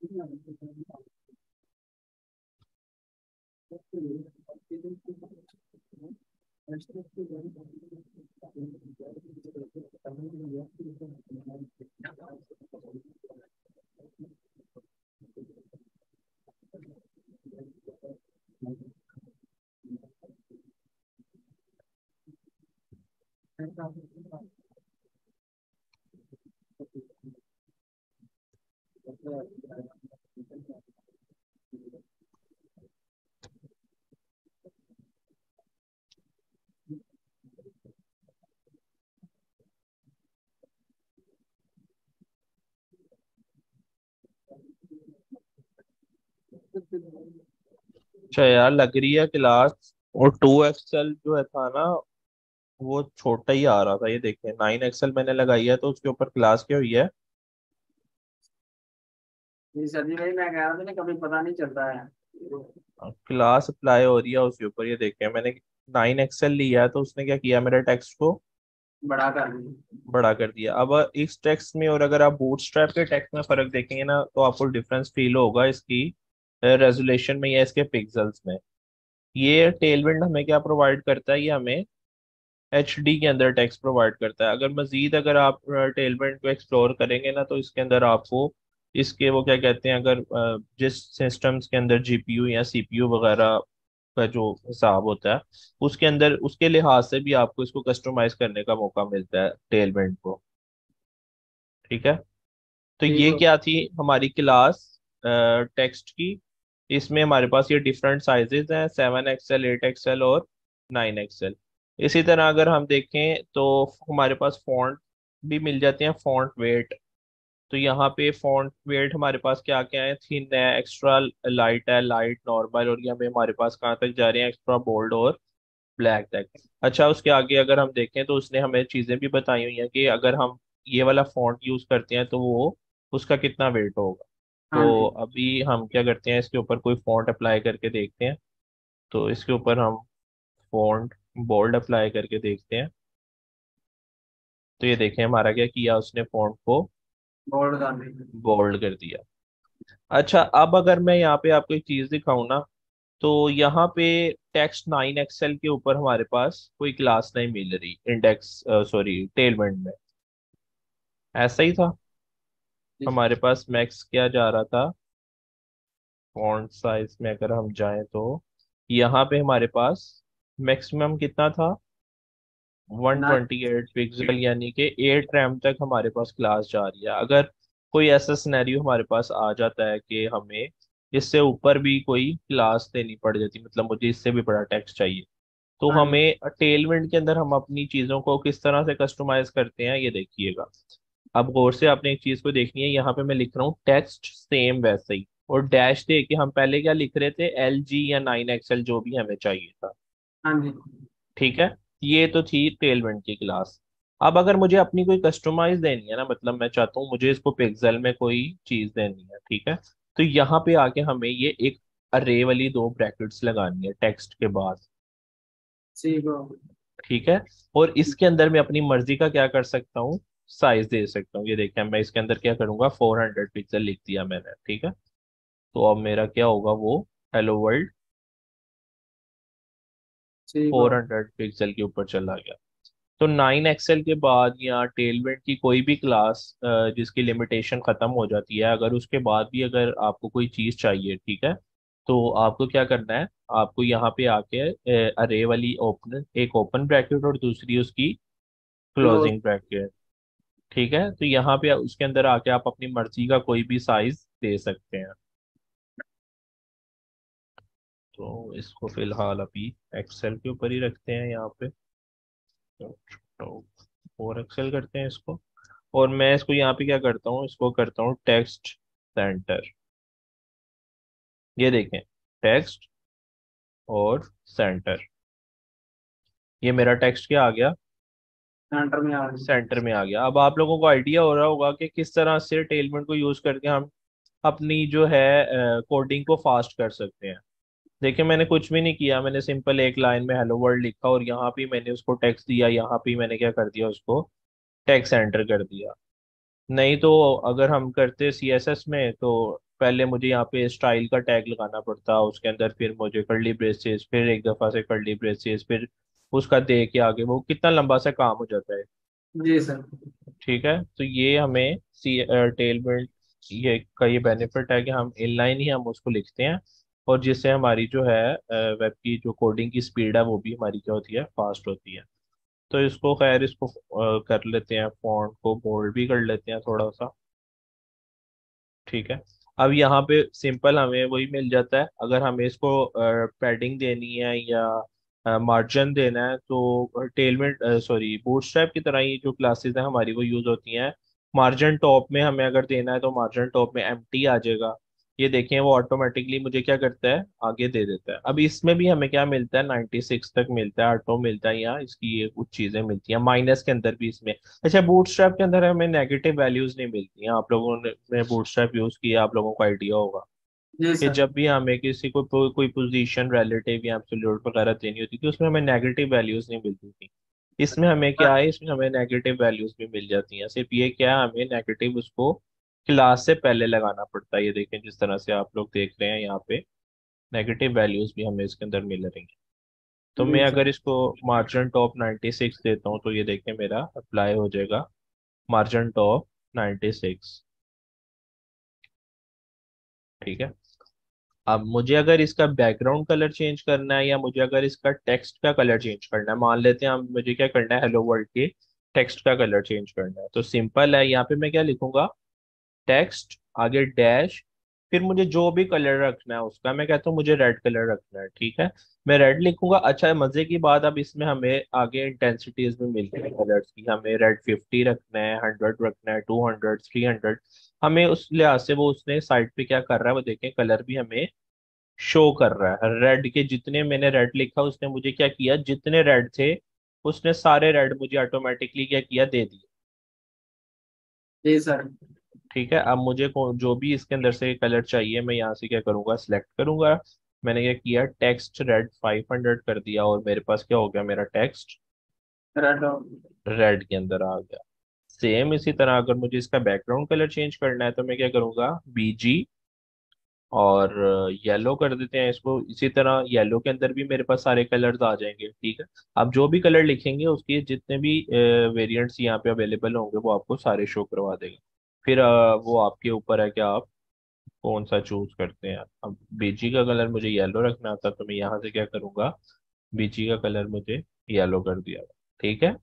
अच्छा यार, लग रही है क्लास। और 2 एक्सएल जो है था ना, वो छोटा ही आ रहा था। ये देखिए 9 एक्सएल मैंने लगाई है, तो उसके ऊपर क्लास क्या हुई है। ये सदी भाई मैं कह रहा था ना, कभी पता नहीं चलता है। क्लास अप्लाई हो रही है उसके ऊपर। ये देखिए मैंने 9 एक्सएल लिया है, तो उसने क्या किया, मेरे टेक्स्ट को बड़ा कर दी। बड़ा कर दिया। अब इस टेक्स्ट में और अगर आप बूटस्ट्रैप के टेक्स्ट में फर्क देखेंगे ना, तो आपको डिफरेंस फील होगा इसकी रेजोल्यूशन में या इसके पिक्सल्स में। ये टेलविंड हमें क्या प्रोवाइड करता है, ये हमें HD के अंदर टेक्स्ट प्रोवाइड करता है। अगर मजीद अगर आप टेलविंड को एक्सप्लोर करेंगे ना, तो इसके अंदर आपको इसके वो क्या कहते हैं, अगर जिस सिस्टम्स के अंदर GPU या CPU वगैरह का जो हिसाब होता है, उसके अंदर उसके लिहाज से भी आपको इसको कस्टमाइज करने का मौका मिलता है टेलविंड को। ठीक है। तो ठीक ये हो। क्या थी हमारी क्लास टेक्स्ट की। इसमें हमारे पास ये डिफरेंट साइजेस हैं, 7 एक्सएल, 8 एक्सएल और 9 एक्सएल। इसी तरह अगर हम देखें तो हमारे पास फॉन्ट भी मिल जाते हैं, फॉन्ट वेट। तो यहाँ पे फॉन्ट वेट हमारे पास क्या क्या है, थिन है, एक्स्ट्रा लाइट है, लाइट, नॉर्मल, और ये हमें हमारे पास कहाँ तक जा रहे हैं, एक्स्ट्रा बोल्ड और ब्लैक तक। अच्छा, उसके आगे अगर हम देखें तो उसने हमें चीज़ें भी बताई हुई हैं कि अगर हम ये वाला फॉन्ट यूज़ करते हैं तो वो उसका कितना वेट होगा। हाँ तो जी। अभी हम क्या करते हैं, इसके ऊपर कोई फॉन्ट अप्लाई करके देखते हैं। तो इसके ऊपर हम फॉन्ट बोल्ड अप्लाई करके देखते हैं। तो ये देखें हमारा क्या किया उसने, फॉन्ट को बोर्ड कर दी। बोल्ड कर दिया। अच्छा, अब अगर मैं यहाँ पे आपको एक चीज़ दिखाऊं ना, तो यहाँ पे टेक्स्ट 9 एक्सएल के ऊपर हमारे पास कोई क्लास नहीं मिल रही इंडेक्स, सॉरी, टेलमेंट में। ऐसा ही था। हमारे पास मैक्स क्या जा रहा था, फॉन्ट साइज में अगर हम जाएं तो यहाँ पे हमारे पास मैक्सिमम कितना था, वन ना। ट्वेंटी एट पिक्सल यानी कि 8 रैम तक हमारे पास क्लास जा रही है। अगर कोई ऐसा सिनेरियो हमारे पास आ जाता है कि हमें इससे ऊपर भी कोई क्लास देनी पड़ जाती, मतलब मुझे इससे भी बड़ा टेक्स्ट चाहिए, तो हाँ जी। हमें टेलविंड के अंदर हम अपनी चीजों को किस तरह से कस्टमाइज करते हैं, ये देखिएगा। अब गौर से आपने एक चीज को देखनी है, यहाँ पे मैं लिख रहा हूँ टेक्स्ट सेम वैसे ही, और डैश दे के हम पहले क्या लिख रहे थे, LG या 9 एक्सएल जो भी हमें चाहिए था। हाँ जी। ठीक है। ये तो थी टेलविंड की क्लास। अब अगर मुझे अपनी कोई कस्टमाइज देनी है ना, मतलब मैं चाहता हूँ मुझे इसको पिक्सल में कोई चीज देनी है, ठीक है, तो यहाँ पे आके हमें ये एक अरे वाली 2 ब्रैकेट्स लगानी है टेक्स्ट के बाद। ठीक हो। ठीक है। और इसके अंदर मैं अपनी मर्जी का क्या कर सकता हूँ, साइज दे सकता हूँ। ये देखिए मैं इसके अंदर क्या करूंगा, 400 पिक्सल लिख दिया मैंने। ठीक है। तो अब मेरा क्या होगा, वो हेलो वर्ल्ड ठीक हो। 400 पिक्सल के ऊपर चला गया। तो 9 एक्सएल के बाद या टेलविंड की कोई भी क्लास जिसकी लिमिटेशन खत्म हो जाती है, अगर उसके बाद भी अगर आपको कोई चीज चाहिए, ठीक है, तो आपको क्या करना है, आपको यहाँ पे आके अरे वाली ओपन, एक ओपन ब्रैकेट और दूसरी उसकी क्लोज। Closing bracket. ठीक है। तो यहाँ पे उसके अंदर आके आप अपनी मर्जी का कोई भी साइज दे सकते हैं। तो इसको फिलहाल अभी एक्सेल के ऊपर ही रखते हैं यहाँ पे। तो 4 एक्सेल करते हैं इसको। और मैं इसको यहाँ पे क्या करता हूँ, इसको करता हूँ टेक्स्ट सेंटर। ये देखें, टेक्स्ट और सेंटर, ये मेरा टेक्स्ट क्या आ गया, सेंटर में आ गई। सेंटर में आ गया। अब आप लोगों को आइडिया हो रहा होगा कि किस तरह से टेलमेंट को यूज करके हम अपनी जो है कोडिंग को फास्ट कर सकते हैं। देखिए मैंने कुछ भी नहीं किया, मैंने सिंपल एक लाइन में हेलो वर्ल्ड लिखा, और यहाँ पे मैंने उसको टेक्स्ट दिया, यहाँ पे मैंने क्या कर दिया, उसको टेक्स्ट एंटर कर दिया। नहीं तो अगर हम करते CSS में, तो पहले मुझे यहाँ पे स्टाइल का टैग लगाना पड़ता, उसके अंदर फिर मुझे कर्ली ब्रेसेस, फिर एक दफा से कर्ली ब्रेसेस, फिर उसका दे के आगे वो कितना लंबा सा काम हो जाता है। जी सर। ठीक है, तो ये हमें सी टेल बेल्ट ये का ये बेनिफिट है कि हम इनलाइन ही हम उसको लिखते हैं, और जिससे हमारी जो है वेब की जो कोडिंग की स्पीड है वो भी हमारी क्या होती है, फास्ट होती है। तो इसको खैर इसको कर लेते हैं, फॉन्ट को बोल्ड भी कर लेते हैं थोड़ा सा। ठीक है, अब यहाँ पे सिंपल हमें वही मिल जाता है। अगर हमें इसको पैडिंग देनी है या मार्जिन देना है तो टेलमेंट सॉरी बूटस्ट्रैप की तरह ही जो क्लासेस हैं हमारी वो यूज होती हैं। मार्जिन टॉप में हमें अगर देना है तो मार्जिन टॉप में एम्प्टी आ जाएगा। ये देखें वो ऑटोमेटिकली मुझे क्या करता है, आगे दे देता है। अब इसमें भी हमें क्या मिलता है, 96 तक मिलता है, ऑटो मिलता है, यहाँ इसकी ये कुछ चीजें मिलती हैं माइनस के अंदर भी इसमें। अच्छा, बूटस्ट्रैप के अंदर हमें नेगेटिव वैल्यूज नहीं मिलती हैं। आप लोगों ने बूटस्ट्रैप यूज किया, आप लोगों को आइडिया होगा जी कि सर। जब भी हमें किसी को कोई पोजीशन रिलेटिव या एब्सोल्यूट वगैरह देनी होती थी उसमें हमें नेगेटिव वैल्यूज नहीं मिलती थी। इसमें हमें क्या है, इसमें हमें नेगेटिव वैल्यूज भी मिल जाती हैं। सिर्फ ये क्या है, हमें नेगेटिव उसको क्लास से पहले लगाना पड़ता है। ये देखें जिस तरह से आप लोग देख रहे हैं यहाँ पे नेगेटिव वैल्यूज भी हमें इसके अंदर मिल रही हैं। तो जी मैं सर। अगर इसको मार्जिन टॉप 96 देता हूँ तो ये देखें मेरा अप्लाई हो जाएगा, मार्जिन टॉप 96। ठीक है, अब मुझे अगर इसका बैकग्राउंड कलर चेंज करना है या मुझे अगर इसका टेक्स्ट का कलर चेंज करना है, मान लेते हैं हम मुझे क्या करना है, हेलो वर्ल्ड के टेक्स्ट का कलर चेंज करना है, तो सिंपल है, यहाँ पे मैं क्या लिखूंगा, टेक्स्ट आगे डैश, फिर मुझे जो भी कलर रखना है उसका मैं कहता हूँ मुझे रेड कलर रखना है। ठीक है, मैं रेड लिखूंगा। अच्छा, मजे की बात, अब इसमें हमें आगे इंटेंसिटीज में मिलती है कलर्स की। हमें रेड 50 रखना है, 100 रखना है, 200, 300, हमें उस लिहाज से वो उसने साइड पे क्या कर रहा है वो देखें, कलर भी हमें शो कर रहा है। रेड के जितने मैंने रेड लिखा उसने मुझे क्या किया, जितने रेड थे उसने सारे रेड मुझे ऑटोमेटिकली क्या किया, दे दिए। जी सर। ठीक है, अब मुझे जो भी इसके अंदर से कलर चाहिए मैं यहाँ से क्या करूंगा, सिलेक्ट करूंगा। मैंने क्या किया, टेक्स्ट रेड 500 कर दिया और मेरे पास क्या हो गया, मेरा टेक्स्ट रेड। रेड के अंदर आ गया। सेम इसी तरह अगर मुझे इसका बैकग्राउंड कलर चेंज करना है तो मैं क्या करूंगा, बीजी और येलो कर देते हैं इसको। इसी तरह येलो के अंदर भी मेरे पास सारे कलर्स आ जाएंगे। ठीक है, आप जो भी कलर लिखेंगे उसके जितने भी वेरिएंट्स यहाँ पे अवेलेबल होंगे वो आपको सारे शो करवा देगा। फिर वो आपके ऊपर है कि आप कौन सा चूज करते हैं। अब बीजी का कलर मुझे येलो रखना था तो मैं यहाँ से क्या करूंगा, बीजी का कलर मुझे येलो कर दिया। ठीक है,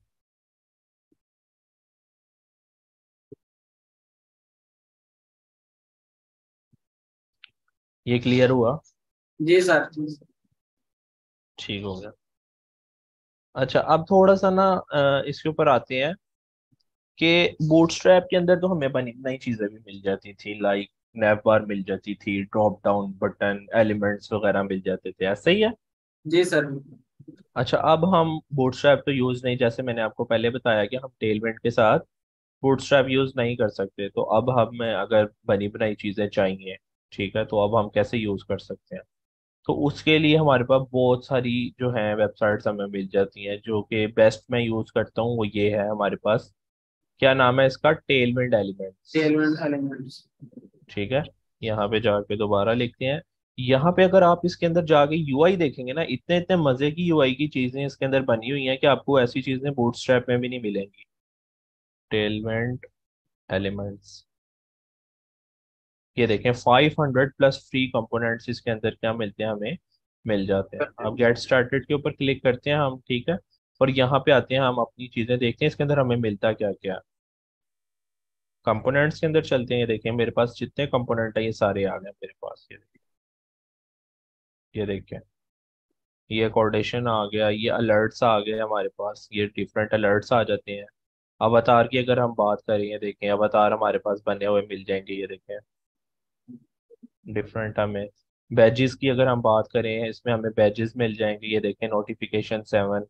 ये क्लियर हुआ? जी सर। ठीक हो गया। अच्छा, अब थोड़ा सा ना इसके ऊपर आते हैं कि बूटस्ट्रैप के अंदर तो हमें बनी नई चीजें भी मिल जाती थी, लाइक नैव बार मिल जाती थी, ड्रॉप डाउन बटन, एलिमेंट्स वगैरह मिल जाते थे, ऐसा ही है। जी सर। अच्छा, अब हम बूटस्ट्रैप तो यूज नहीं, जैसे मैंने आपको पहले बताया कि हम टेलमेंट के साथ बूटस्ट्रैप यूज नहीं कर सकते, तो अब हमें अगर बनी बनाई चीजें चाहिए, ठीक है, तो अब हम कैसे यूज कर सकते हैं। तो उसके लिए हमारे पास बहुत सारी जो है वेबसाइट्स हमें मिल जाती हैं, जो कि बेस्ट मैं यूज करता हूँ वो ये है हमारे पास, क्या नाम है इसका, टेलमेंट एलिमेंट्स। टेलमेंट एलिमेंट्स। ठीक है, यहाँ पे जाके दोबारा लिखते हैं। यहाँ पे अगर आप इसके अंदर जाके यूआई देखेंगे ना, इतने इतने मजे की यूआई की चीजें इसके अंदर बनी हुई हैं कि आपको ऐसी चीजें बूटस्ट्रैप में भी नहीं मिलेंगी। टेलमेंट एलिमेंट्स, ये देखें 500 प्लस फ्री कंपोनेंट्स इसके अंदर क्या मिलते हैं, हमें मिल जाते हैं। अब गेट स्टार्टेड के ऊपर क्लिक करते हैं हम। ठीक है, और यहाँ पे आते हैं, हम अपनी चीजें देखते हैं इसके अंदर हमें मिलता क्या क्या। कंपोनेंट्स के अंदर चलते हैं, ये देखें मेरे पास जितने कंपोनेंट है ये सारे आ गए मेरे पास। ये देखें, ये कोऑर्डिनेशन आ गया, ये अलर्ट्स आ गए हमारे पास, ये डिफरेंट अलर्ट्स आ जाते हैं। अवतार की अगर हम बात करें, ये देखें अवतार हमारे पास बने हुए मिल जाएंगे, ये देखें डिफरेंट हमें। बैजेस की अगर हम बात करें, इसमें हमें बैजेस मिल जाएंगे, ये देखें नोटिफिकेशन 7।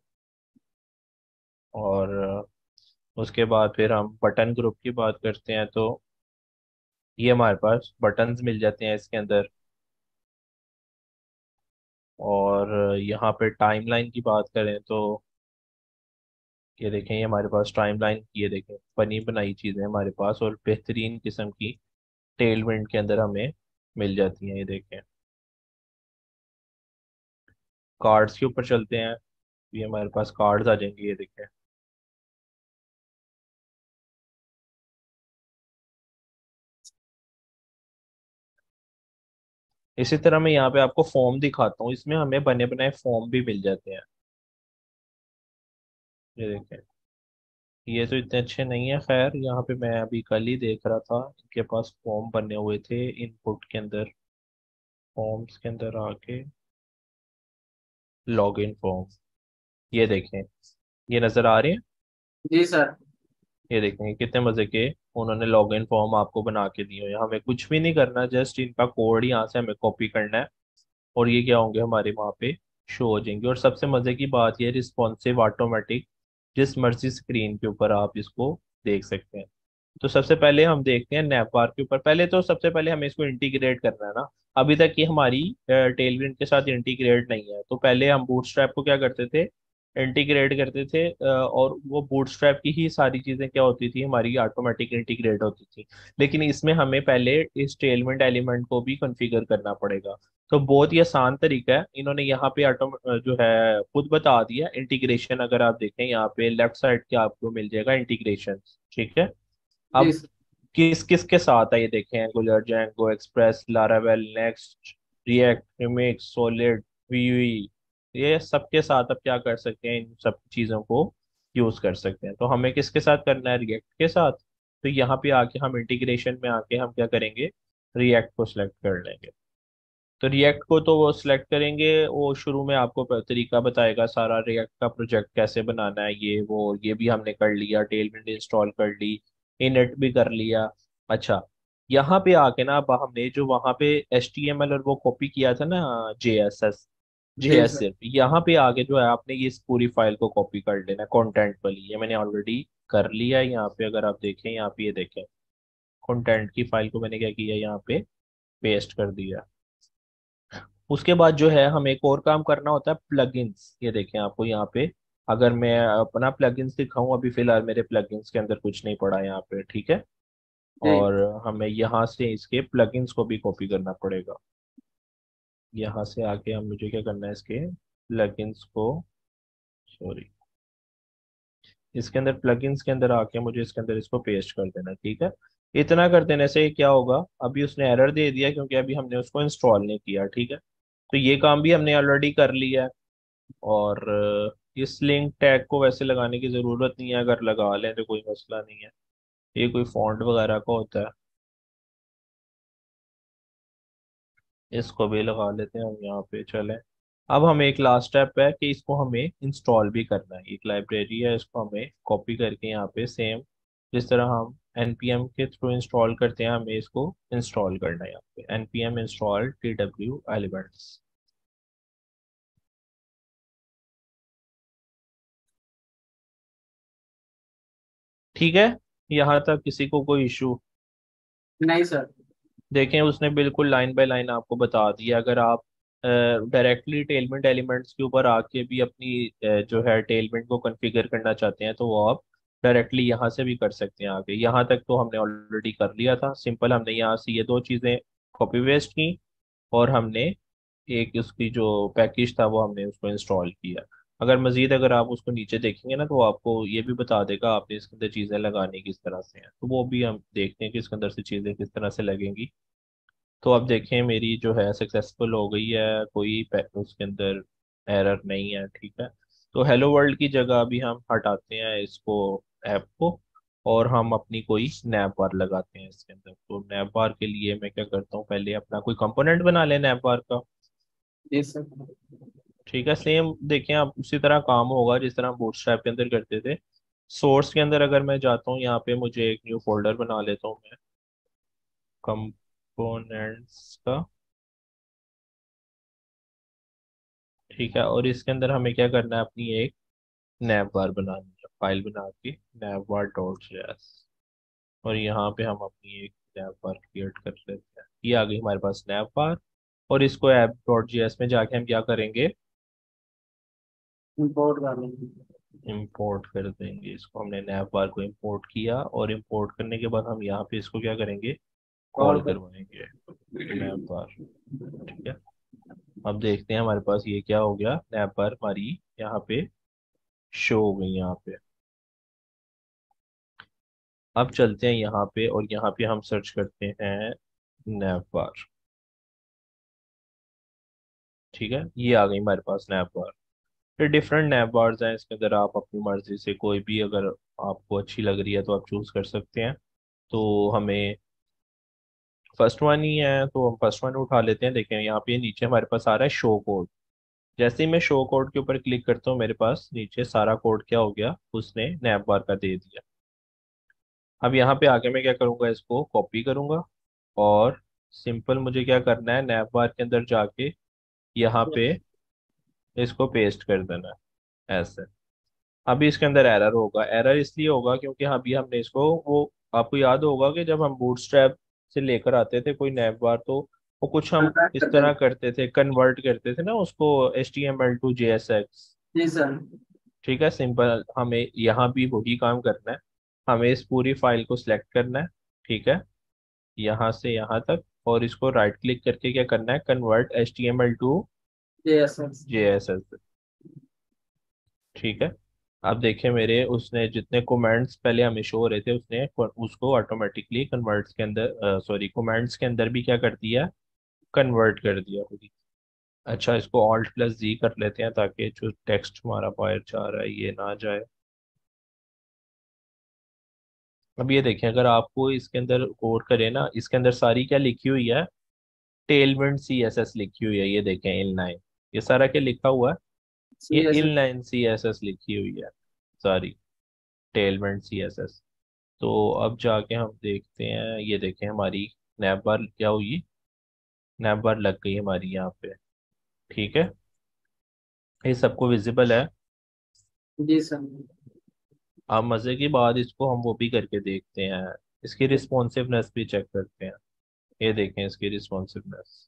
और उसके बाद फिर हम बटन ग्रुप की बात करते हैं तो ये हमारे पास बटन्स मिल जाते हैं इसके अंदर। और यहाँ पे टाइमलाइन की बात करें तो ये देखें, ये हमारे पास टाइमलाइन, ये देखें बनी बनाई चीज़ें हमारे पास और बेहतरीन किस्म की टेलविंड के अंदर हमें मिल जाती हैं, ये देखें। कार्ड्स के ऊपर चलते हैं, ये हमारे पास कार्ड्स आ जाएंगे, ये देखें। इसी तरह मैं यहाँ पे आपको फॉर्म दिखाता हूँ, इसमें हमें बने बनाए फॉर्म भी मिल जाते हैं, ये देखें। ये तो इतने अच्छे नहीं है, खैर यहाँ पे मैं अभी कल ही देख रहा था, इनके पास फॉर्म बने हुए थे इनपुट के अंदर। फॉर्म्स के अंदर आके लॉग इन फॉर्म, ये देखें, ये नजर आ रहे हैं। जी सर। ये देखें कितने मजे के उन्होंने लॉग इन फॉर्म आपको बना के दिए हुए हैं। हमें कुछ भी नहीं करना, जस्ट इनका कोड यहाँ से हमें कॉपी करना है, और ये क्या होंगे हमारे वहाँ पे शो हो जाएंगे। और सबसे मजे की बात ये रिस्पॉन्सिव ऑटोमेटिक, जिस मर्जी स्क्रीन के ऊपर आप इसको देख सकते हैं। तो सबसे पहले हम देखते हैं नैप बार के ऊपर। पहले तो सबसे पहले हमें इसको इंटीग्रेट करना है ना। अभी तक ये हमारी टेलविंड के साथ इंटीग्रेट नहीं है, तो पहले हम बूटस्ट्रैप को क्या करते थे, इंटीग्रेट करते थे, और वो बूटस्ट्रैप की ही सारी चीजें क्या होती थी हमारी ऑटोमेटिक इंटीग्रेट होती थी। लेकिन इसमें हमें पहले इस टेलविंड एलिमेंट को भी कॉन्फ़िगर करना पड़ेगा। तो बहुत ही आसान तरीका है, इन्होंने यहाँ पे ऑटो जो है खुद बता दिया इंटीग्रेशन। अगर आप देखें यहाँ पे लेफ्ट साइड के आपको मिल जाएगा इंटीग्रेशन, ठीक है। जी अब सर। किस किस के साथ है ये देखें, Angular, Django, Express, Laravel, Next, React, Remix, Solid, वीवी, ये सबके साथ अब क्या कर सकते हैं, इन सब चीज़ों को यूज़ कर सकते हैं। तो हमें किसके साथ करना है, रिएक्ट के साथ। तो यहाँ पे आके हम इंटीग्रेशन में आके हम क्या करेंगे, रिएक्ट को सिलेक्ट कर लेंगे। तो रिएक्ट को तो वो सिलेक्ट करेंगे, वो शुरू में आपको तरीका बताएगा सारा, रिएक्ट का प्रोजेक्ट कैसे बनाना है, ये वो ये भी हमने कर लिया, टेलविंड इंस्टॉल कर ली, इनिट भी कर लिया। अच्छा, यहाँ पे आके ना अब हमने जो वहाँ पे HTML और वो कॉपी किया था ना, JSS, जी सर। JSF, यहाँ पे आके जो है आपने ये इस पूरी फाइल को कॉपी कर लेना, कंटेंट वाली, ये मैंने ऑलरेडी कर लिया है। यहाँ पे अगर आप देखें, यहाँ पे ये देखें, कंटेंट की फाइल को मैंने क्या किया, यहाँ पे पेस्ट कर दिया। उसके बाद जो है हमें एक और काम करना होता है, प्लगइन्स। ये देखें आपको यहाँ पे, अगर मैं अपना प्लगइन्स दिखाऊं, अभी फिलहाल मेरे प्लगइन्स के अंदर कुछ नहीं पड़ा यहाँ पे, ठीक है। जी। और हमें यहाँ से इसके प्लगइन्स को भी कॉपी करना पड़ेगा। यहाँ से आके हम मुझे क्या करना है, इसके प्लगइन्स को, सॉरी, इसके अंदर प्लगइन्स के अंदर आके मुझे इसके अंदर इसको पेस्ट कर देना, ठीक है। इतना कर देने से क्या होगा, अभी उसने एरर दे दिया क्योंकि अभी हमने उसको इंस्टॉल नहीं किया, ठीक है। तो ये काम भी हमने ऑलरेडी कर लिया है। और इस लिंक टैग को वैसे लगाने की ज़रूरत नहीं है, अगर लगा लें तो कोई मसला नहीं है, ये कोई फॉन्ट वगैरह का होता है। इसको भी लगा लेते हैं हम यहाँ पे, चलें। अब हमें एक लास्ट स्टेप है कि इसको हमें इंस्टॉल भी करना है। एक लाइब्रेरी है, इसको हमें कॉपी करके यहाँ पे सेम जिस तरह हम npm के थ्रू इंस्टॉल करते हैं, हमें इसको इंस्टॉल करना है। यहाँ पे npm इंस्टॉल tw एलिमेंट्स, ठीक है। यहाँ तक किसी को कोई इशू? नहीं सर। देखें उसने बिल्कुल लाइन बाय लाइन आपको बता दिया। अगर आप डायरेक्टली टेलमेंट एलिमेंट्स के ऊपर आके भी अपनी जो है टेलमेंट को कॉन्फ़िगर करना चाहते हैं, तो वो आप डायरेक्टली यहाँ से भी कर सकते हैं आगे। यहाँ तक तो हमने ऑलरेडी कर लिया था, सिंपल हमने यहाँ से ये दो चीज़ें कॉपी वेस्ट की, और हमने एक उसकी जो पैकेज था वो हमने उसको इंस्टॉल किया। अगर मजीद अगर आप उसको नीचे देखेंगे ना, तो आपको ये भी बता देगा आपने इसके अंदर चीज़ें लगानी किस तरह से हैं, तो वो भी हम देखते हैं कि इसके अंदर से चीज़ें किस तरह से लगेंगी। तो अब देखें मेरी जो है सक्सेसफुल हो गई है, कोई उसके अंदर एरर नहीं है, ठीक है। तो हेलो वर्ल्ड की जगह अभी हम हटाते हैं इसको, ऐप को, और हम अपनी कोई नैप बार लगाते हैं इसके अंदर। तो नैप बार के लिए मैं क्या करता हूँ, पहले अपना कोई कंपोनेंट बना लें नैप बार का, जी सर। ठीक है। सेम देखें अब उसी तरह काम होगा जिस तरह हम बूटस्ट्रैप के अंदर करते थे। सोर्स के अंदर अगर मैं जाता हूँ, यहाँ पे मुझे एक न्यू फोल्डर बना लेता हूँ मैं, कंपोनेंट्स का, ठीक है। और इसके अंदर हमें क्या करना है, अपनी एक नैव बार बनानी है, फाइल बना के नैव बार डॉट जेएस, और यहाँ पे हम अपनी एक नैव बार क्रिएट कर लेते हैं। ये आ गई हमारे पास नैव बार। और इसको ऐप डॉट जेएस में जाके हम क्या करेंगे, इम्पोर्ट कर लेंगे। इंपोर्ट कर देंगे। इसको हमने नैव बार को इंपोर्ट किया, और इंपोर्ट करने के बाद हम यहाँ पे इसको क्या करेंगे, कॉल करवाएंगे नैप बार। ठीक है, अब देखते हैं हमारे पास ये क्या हो गया, नैप बार हमारी यहाँ पे शो हो गई यहाँ पे। अब चलते हैं यहाँ पे और यहाँ पे हम सर्च करते हैं नैप बार। ठीक है, ये आ गई हमारे पास नैप बार। फिर डिफरेंट नैप बार्स हैं, इसके अंदर आप अपनी मर्जी से कोई भी अगर आपको अच्छी लग रही है तो आप चूज कर सकते हैं। तो हमें फर्स्ट वन ही है तो हम फर्स्ट वन उठा लेते हैं। देखें यहाँ पे नीचे हमारे पास आ रहा है शो कोड। जैसे ही मैं शो कोड के ऊपर क्लिक करता हूँ मेरे पास नीचे सारा कोड क्या हो गया, उसने नैप बार का दे दिया। अब यहाँ पे आके मैं क्या करूँगा, इसको कॉपी करूँगा और सिंपल मुझे क्या करना है, नैप बार के अंदर जाके यहाँ पे इसको पेस्ट कर देना है ऐसे। अभी इसके अंदर एरर होगा, एरर इसलिए होगा क्योंकि अभी हमने इसको वो, आपको याद होगा कि जब हम बूटस्ट्रैप से लेकर आते थे कोई नैप बार तो वो कुछ हम इस तरह करते थे, कन्वर्ट करते थे ना उसको HTML टू JSX। जी सर। ठीक है, सिंपल हमें यहाँ भी वही काम करना है। हमें इस पूरी फाइल को सिलेक्ट करना है। ठीक है, यहाँ से यहाँ तक, और इसको राइट क्लिक करके क्या करना है, convert HTML to yes. JSX। ठीक है, अब देखें मेरे उसने जितने कमेंट्स पहले हमें शो हो रहे थे उसने उसको ऑटोमेटिकली कन्वर्ट्स के अंदर, सॉरी कमेंट्स के अंदर भी क्या कर दिया, कन्वर्ट कर दिया खुद ही। अच्छा, इसको Alt+Z कर लेते हैं ताकि जो टेक्स्ट हमारा बाहर जा रहा है ये ना जाए। अब ये देखें, अगर आपको इसके अंदर कोड करें ना, इसके अंदर सारी क्या लिखी हुई है, टेलविंड CSS लिखी हुई है। ये देखें इनलाइन, ये सारा क्या लिखा हुआ है, ये C S S. Inline CSS लिखी हुई है सारी, टेलविंड CSS। तो अब जाके हम देखते हैं, ये देखें हमारी नैप बार क्या हुई, नैप बार लग गई हमारी यहाँ पे। ठीक है, ये सबको विजिबल है। जी सर। अब मजे की बात, इसको हम वो भी करके देखते हैं, इसकी रिस्पॉन्सिवनेस भी चेक करते हैं। ये देखें इसकी रिस्पॉन्सिवनेस,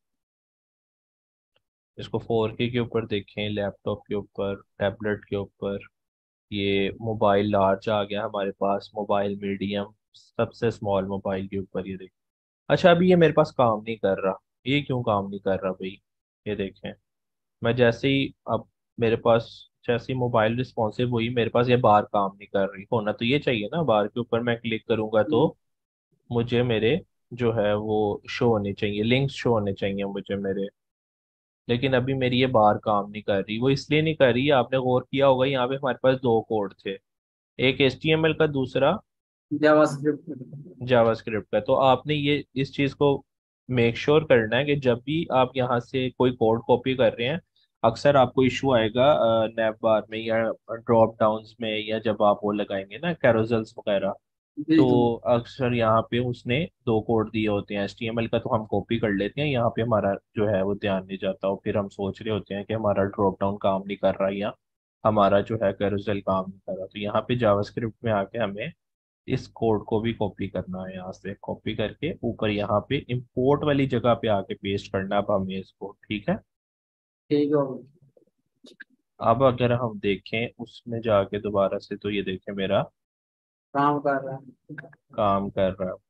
इसको 4K के ऊपर देखें, लैपटॉप के ऊपर, टैबलेट के ऊपर, ये मोबाइल लार्ज आ गया हमारे पास, मोबाइल मीडियम, सबसे स्मॉल मोबाइल के ऊपर ये देखें। अच्छा, अभी ये मेरे पास काम नहीं कर रहा, ये क्यों काम नहीं कर रहा भाई, ये देखें। मैं जैसे ही अब मेरे पास जैसे ही मोबाइल रिस्पॉन्सिव हुई मेरे पास ये बार काम नहीं कर रही, होना तो ये चाहिए ना, बार के ऊपर मैं क्लिक करूंगा तो मुझे मेरे जो है वो शो होने चाहिए, लिंक्स शो होने चाहिए मुझे मेरे। लेकिन अभी मेरी ये बार काम नहीं कर रही, वो इसलिए नहीं कर रही, आपने गौर किया होगा यहाँ पे हमारे पास दो कोड थे, एक HTML का, दूसरा जावास्क्रिप्ट। जावास्क्रिप्ट का। तो आपने ये इस चीज को मेक श्योर करना है कि जब भी आप यहाँ से कोई कोड कॉपी कर रहे हैं, अक्सर आपको इशू आएगा नैप बार में या ड्रॉप डाउन्स में, या जब आप वो लगाएंगे ना कैरोजल्स वगैरह, जी तो जी। अक्सर यहाँ पे उसने दो कोड दिए होते हैं। HTML का तो हम कॉपी कर लेते हैं, यहाँ पे हमारा जो है वो ध्यान नहीं जाता, और फिर हम सोच रहे होते हैं कि हमारा ड्रॉप डाउन काम नहीं कर रहा या हमारा जो है कैरोसेल काम नहीं कर रहा। तो यहाँ पे जावास्क्रिप्ट में आके हमें इस कोड को भी कॉपी करना है, यहाँ से कॉपी करके ऊपर यहाँ पे इंपोर्ट वाली जगह पे आके पेस्ट करना है अब हमें इसको। ठीक है, ठीक है। अब अगर हम देखें उसमें जाके दोबारा से, तो ये देखें मेरा काम कर रहा है। काम कर रहा है।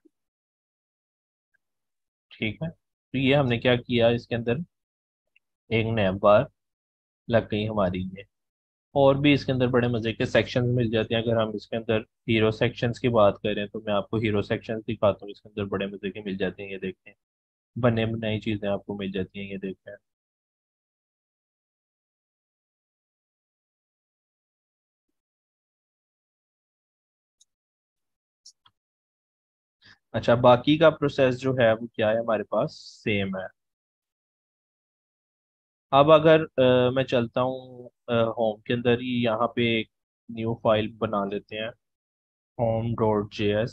ठीक है, तो ये हमने क्या किया, इसके अंदर एक नैप बार लग गई हमारी ये। और भी इसके अंदर बड़े मजे के सेक्शंस मिल जाते हैं। अगर हम इसके अंदर हीरो सेक्शंस की बात करें तो मैं आपको हीरो सेक्शंस दिखाता हूँ, इसके अंदर बड़े मजे के मिल जाते हैं, ये देखें, बने बनाई चीजें आपको मिल जाती हैं, ये देखें। अच्छा, बाकी का प्रोसेस जो है वो क्या है हमारे पास, सेम है। अब अगर मैं चलता हूँ होम के अंदर ही, यहाँ पे एक न्यू फाइल बना लेते हैं, home.js।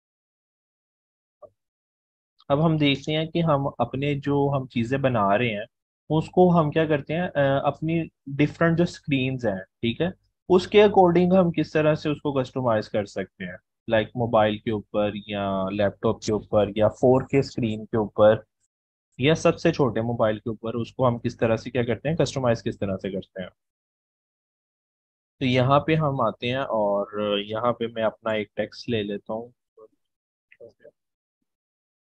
अब हम देखते हैं कि हम अपने जो हम चीज़ें बना रहे हैं उसको हम क्या करते हैं, अपनी डिफरेंट जो स्क्रीन्स हैं, ठीक है, उसके अकॉर्डिंग हम किस तरह से उसको कस्टमाइज कर सकते हैं, लाइक मोबाइल के ऊपर या लैपटॉप के ऊपर या 4K स्क्रीन के ऊपर या सबसे छोटे मोबाइल के ऊपर, उसको हम किस तरह से क्या करते हैं, कस्टमाइज किस तरह से करते हैं। तो यहाँ पे हम आते हैं और यहाँ पे मैं अपना एक टेक्स्ट ले लेता हूँ।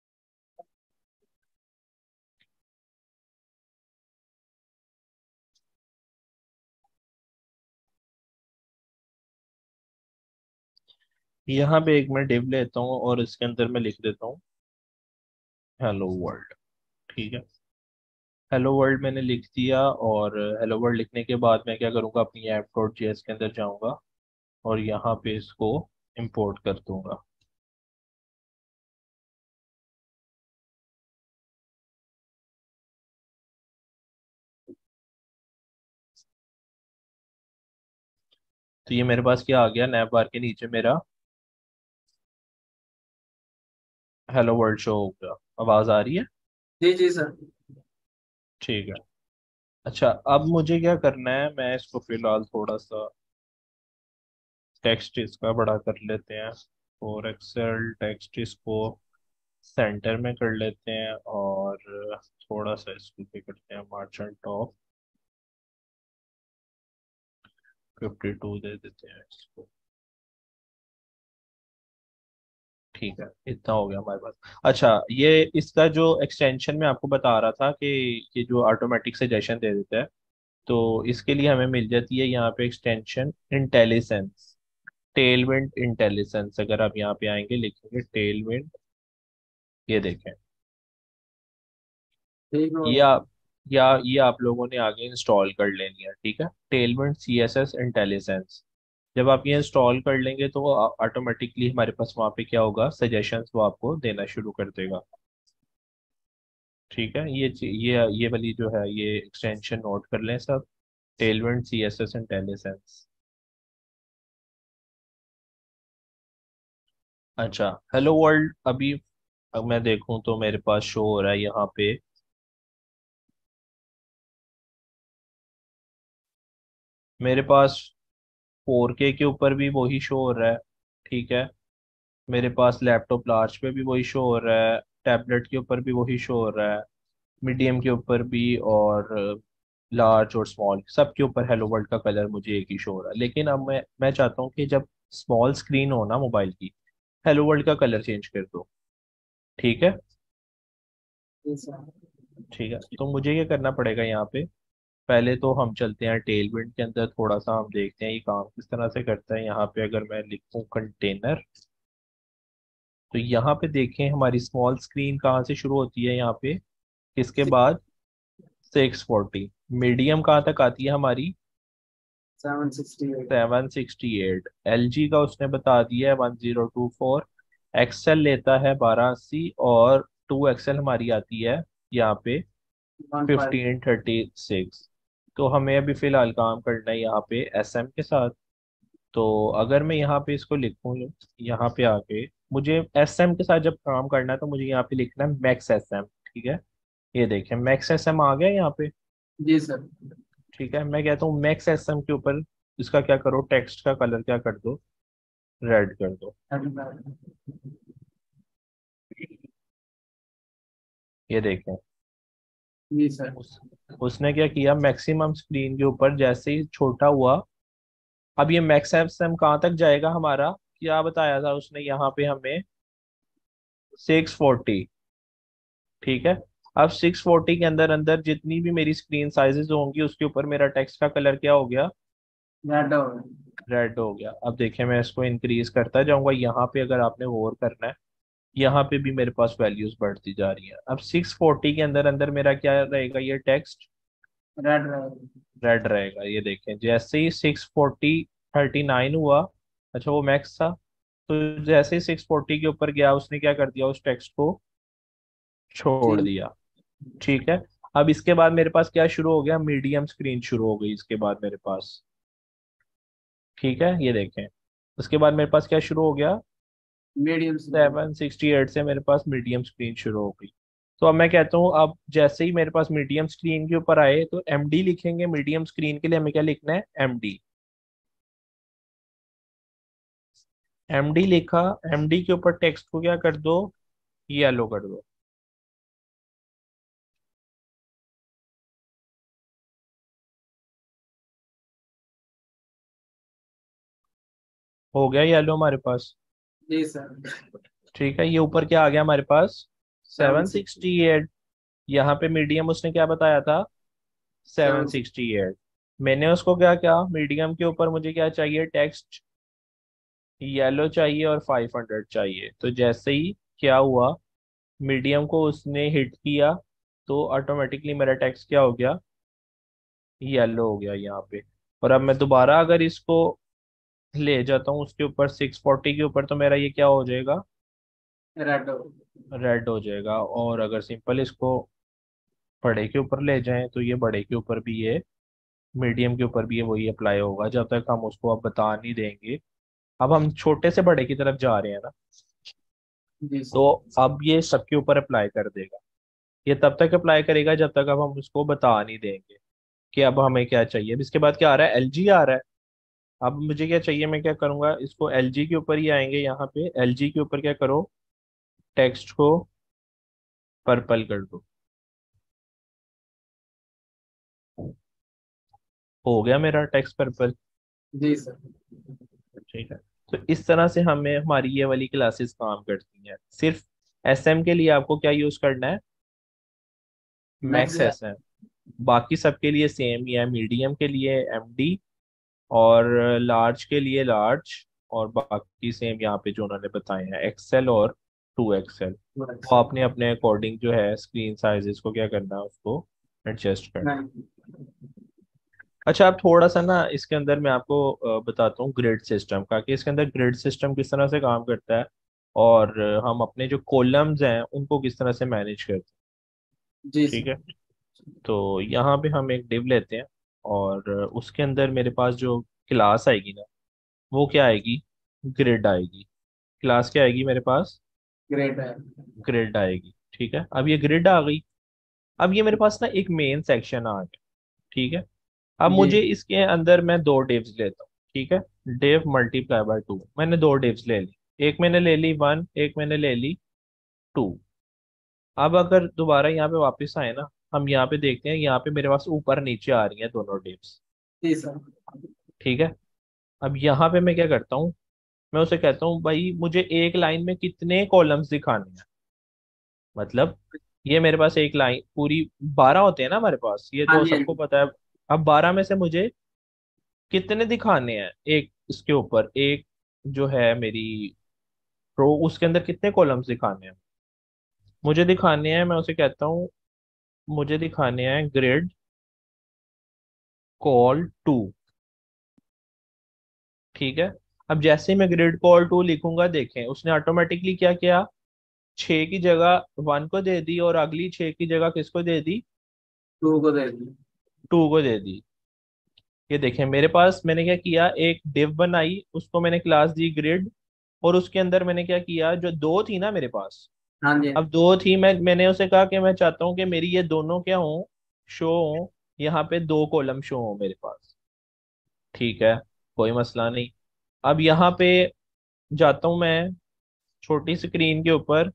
यहाँ पे एक मैं डिव लेता हूँ और इसके अंदर मैं लिख देता हूँ हेलो वर्ल्ड। ठीक है, हेलो वर्ल्ड मैंने लिख दिया। और हेलो वर्ल्ड लिखने के बाद मैं क्या करूँगा, अपनी ऐप डॉट जेएस के अंदर जाऊँगा और यहाँ पे इसको इंपोर्ट कर दूंगा। तो ये मेरे पास क्या आ गया, नैप बार के नीचे मेरा हेलो वर्ल्ड शो हो गया। आवाज आ रही है? जी जी सर। ठीक है। अच्छा, अब मुझे क्या करना है, मैं इसको फिलहाल थोड़ा सा टेक्स्ट इसका बड़ा कर लेते हैं। और एक्सेल टेक्स्ट इसको सेंटर में कर लेते हैं और थोड़ा सा इसको क्या करते हैं, मार्जिन टॉप 52 दे देते हैं इसको। ठीक है, इतना हो गया हमारे पास। अच्छा, ये इसका जो एक्सटेंशन मैं आपको बता रहा था कि ये जो ऑटोमेटिक सजेशन दे देता है, तो इसके लिए हमें मिल जाती है यहाँ पे एक्सटेंशन इंटेलिजेंस, टेलविंड इंटेलिजेंस। अगर आप यहाँ पे आएंगे लिखेंगे टेलविंड, ये देखें। ठीक ये है। आप ये आप लोगों ने आगे इंस्टॉल कर लेनी है। ठीक है, टेलविंड सीएसएस इंटेलिजेंस। जब आप ये इंस्टॉल कर लेंगे तो ऑटोमेटिकली हमारे पास वहाँ पे क्या होगा, सजेशंस वो आपको देना शुरू कर देगा। ठीक है, ये वाली जो है ये एक्सटेंशन नोट कर लें सब, टेलविंड सीएसएस इंटेलिजेंस। अच्छा, हेलो वर्ल्ड अभी अब मैं देखूं तो मेरे पास शो हो रहा है यहाँ पे। मेरे पास 4K के ऊपर भी वही शो हो रहा है। ठीक है, मेरे पास लैपटॉप लार्ज पे भी वही शो हो रहा है, टैबलेट के ऊपर भी वही शो हो रहा है, मीडियम के ऊपर भी, और लार्ज और स्मॉल सब के ऊपर हेलो वर्ल्ड का कलर मुझे एक ही शो हो रहा है। लेकिन अब मैं चाहता हूँ कि जब स्मॉल स्क्रीन हो ना मोबाइल की, हेलो वर्ल्ड का कलर चेंज कर दो। ठीक है। जी सर। ठीक है, तो मुझे ये करना पड़ेगा यहाँ पे। पहले तो हम चलते हैं टेलविंड के अंदर, थोड़ा सा हम देखते हैं ये काम किस तरह से करता है। यहाँ पे अगर मैं लिखूं कंटेनर, तो यहाँ पे देखें हमारी स्मॉल स्क्रीन कहाँ से शुरू होती है, यहाँ पे इसके बाद 640। मीडियम कहाँ तक आती है हमारी, 768। 768। LG का उसने बता दिया है 1024। एक्सेल लेता है 1280 और 2XL हमारी आती है यहाँ पे 15। 1536। तो हमें अभी फिलहाल काम करना है यहाँ पे SM के साथ। तो अगर मैं यहाँ पे इसको लिखूँ, यहाँ पे आके मुझे SM के साथ जब काम करना है तो मुझे यहाँ पे लिखना है मैक्स SM। ठीक है, ये देखें मैक्स SM आ गया यहाँ पे। जी सर। ठीक है, मैं कहता हूँ मैक्स SM के ऊपर इसका क्या करो, टेक्स्ट का कलर क्या कर दो, रेड कर दो। ये देखें जी सर। उसने क्या किया, मैक्सिमम स्क्रीन के ऊपर जैसे ही छोटा हुआ, अब ये मैक्स SM कहाँ तक जाएगा हमारा, क्या बताया था उसने यहाँ पे हमें, 640। ठीक है, अब 640 के अंदर अंदर जितनी भी मेरी स्क्रीन साइजेस होंगी उसके ऊपर मेरा टेक्स्ट का कलर क्या हो गया, रेड हो। रेड हो गया। अब देखिए मैं इसको इंक्रीज करता जाऊंगा, यहाँ पे अगर आपने गौर करना है, यहाँ पे भी मेरे पास वैल्यूज बढ़ती जा रही है। अब 640 के अंदर अंदर मेरा क्या रहेगा, ये टेक्स्ट रेड रहेगा। रेड रहेगा। ये देखें जैसे ही 640 39 हुआ, अच्छा वो मैक्स था, तो जैसे ही 640 के ऊपर गया उसने क्या कर दिया, उस टेक्स्ट को छोड़ जी। दिया। ठीक है, अब इसके बाद मेरे पास क्या शुरू हो गया, मीडियम स्क्रीन शुरू हो गई इसके बाद मेरे पास। ठीक है, ये देखें उसके बाद मेरे पास क्या शुरू हो गया, मीडियम से। 768 से मेरे पास मीडियम स्क्रीन शुरू हो गई। तो अब मैं कहता हूँ, अब जैसे ही मेरे पास मीडियम स्क्रीन के ऊपर आए तो MD लिखेंगे, मीडियम स्क्रीन के लिए हमें क्या लिखना है, MD। MD लिखा, MD के ऊपर टेक्स्ट को क्या कर दो, येलो कर दो। हो गया येलो हमारे पास। जी सर। ठीक है, ये ऊपर क्या आ गया हमारे पास, 760। 768। यहाँ पे मीडियम उसने क्या बताया था, 760। 768। मैंने उसको क्या क्या, मीडियम के ऊपर मुझे क्या चाहिए, टेक्स्ट येलो चाहिए और 500 चाहिए। तो जैसे ही क्या हुआ, मीडियम को उसने हिट किया, तो ऑटोमेटिकली मेरा टेक्स्ट क्या हो गया, येलो हो गया यहाँ पे। और अब मैं दोबारा अगर इसको ले जाता हूँ उसके ऊपर 640 के ऊपर, तो मेरा ये क्या हो जाएगा, रेड। रेड हो जाएगा। और अगर सिंपल इसको बड़े के ऊपर ले जाएं, तो ये बड़े के ऊपर भी ये, मीडियम के ऊपर भी ये वही अप्लाई होगा, जब तक हम उसको अब बता नहीं देंगे। अब हम छोटे से बड़े की तरफ जा रहे हैं ना, जी तो सर। अब ये सबके ऊपर अप्लाई कर देगा। ये तब तक अप्लाई करेगा जब तक अब हम उसको बता नहीं देंगे कि अब हमें क्या चाहिए। अब इसके बाद क्या आ रहा है, एलजी आ रहा है। अब मुझे क्या चाहिए, मैं क्या करूंगा, इसको एलजी के ऊपर ही आएंगे, यहाँ पे एलजी के ऊपर क्या करो, टेक्स्ट को पर्पल कर दो। हो गया मेरा टेक्स्ट पर्पल। जी सर। ठीक है। तो इस तरह से हमें हमारी ये वाली क्लासेस काम करती हैं। सिर्फ एसएम के लिए आपको क्या यूज करना है, मैक्स। Max SM. बाकी सबके लिए सेम ही है, मीडियम के लिए एमडी, और लार्ज के लिए लार्ज, और बाकी सेम यहाँ पे जो उन्होंने बताए हैं, एक्सेल और 2 एक्सेल। वो आपने अपने अकॉर्डिंग जो है स्क्रीन साइजेस को क्या करना है, उसको एडजस्ट करना है। अच्छा, अब थोड़ा सा ना इसके अंदर मैं आपको बताता हूँ ग्रिड सिस्टम का, कि इसके अंदर ग्रिड सिस्टम किस तरह से काम करता है, और हम अपने जो कॉलम्स हैं उनको किस तरह से मैनेज करते हैं। जी ठीक सर। है। तो यहाँ पे हम एक डिव लेते हैं, और उसके अंदर मेरे पास जो क्लास आएगी ना, वो क्या आएगी, ग्रिड आएगी। क्लास क्या आएगी मेरे पास, ग्रेट है। ग्रिड आएगी। ठीक है, अब ये ग्रिड आ गई। अब ये मेरे पास ना एक मेन सेक्शन आ गया। ठीक है। अब जी। मुझे इसके अंदर मैं दो डिव्स लेता हूँ। ठीक है, डिव मल्टीप्लाई बाय 2, मैंने दो डिव्स ले ली। एक मैंने ले ली 1, एक मैंने ले ली 2। अब अगर दोबारा यहाँ पे वापस आए ना, हम यहाँ पे देखते हैं, यहाँ पे मेरे पास ऊपर नीचे आ रही हैं दोनों डिव्स। जी सर। ठीक है। अब यहाँ पे मैं क्या करता हूँ, मैं उसे कहता हूँ भाई मुझे एक लाइन में कितने कॉलम्स दिखाने हैं। मतलब ये मेरे पास एक लाइन पूरी 12 होते हैं ना हमारे पास, ये हाँ तो जी, हाँ सबको जी। पता है। अब 12 में से मुझे कितने दिखाने हैं, एक इसके ऊपर एक जो है मेरी रो, उसके अंदर कितने कॉलम्स दिखाने हैं मुझे दिखाने हैं। मैं उसे कहता हूँ मुझे दिखाने हैं ग्रिड कॉल 2। ठीक है। अब जैसे ही मैं ग्रिड कॉल 2 लिखूंगा, देखें उसने ऑटोमेटिकली क्या किया, 6 की जगह 1 को दे दी, और अगली 6 की जगह किसको दे दी, टू को दे दी। 2 को दे दी। ये देखें मेरे पास मैंने क्या किया, एक डिव बनाई, उसको मैंने क्लास दी ग्रिड, और उसके अंदर मैंने क्या किया, जो दो थी ना मेरे पास, हाँ जी, हाँ अब दो थी, मैंने उसे कहा कि मैं चाहता हूँ कि मेरी ये दोनों क्या हो, शो हो, यहाँ पे दो कॉलम शो हो मेरे पास। ठीक है, कोई मसला नहीं। अब यहाँ पे जाता हूँ मैं छोटी स्क्रीन के ऊपर,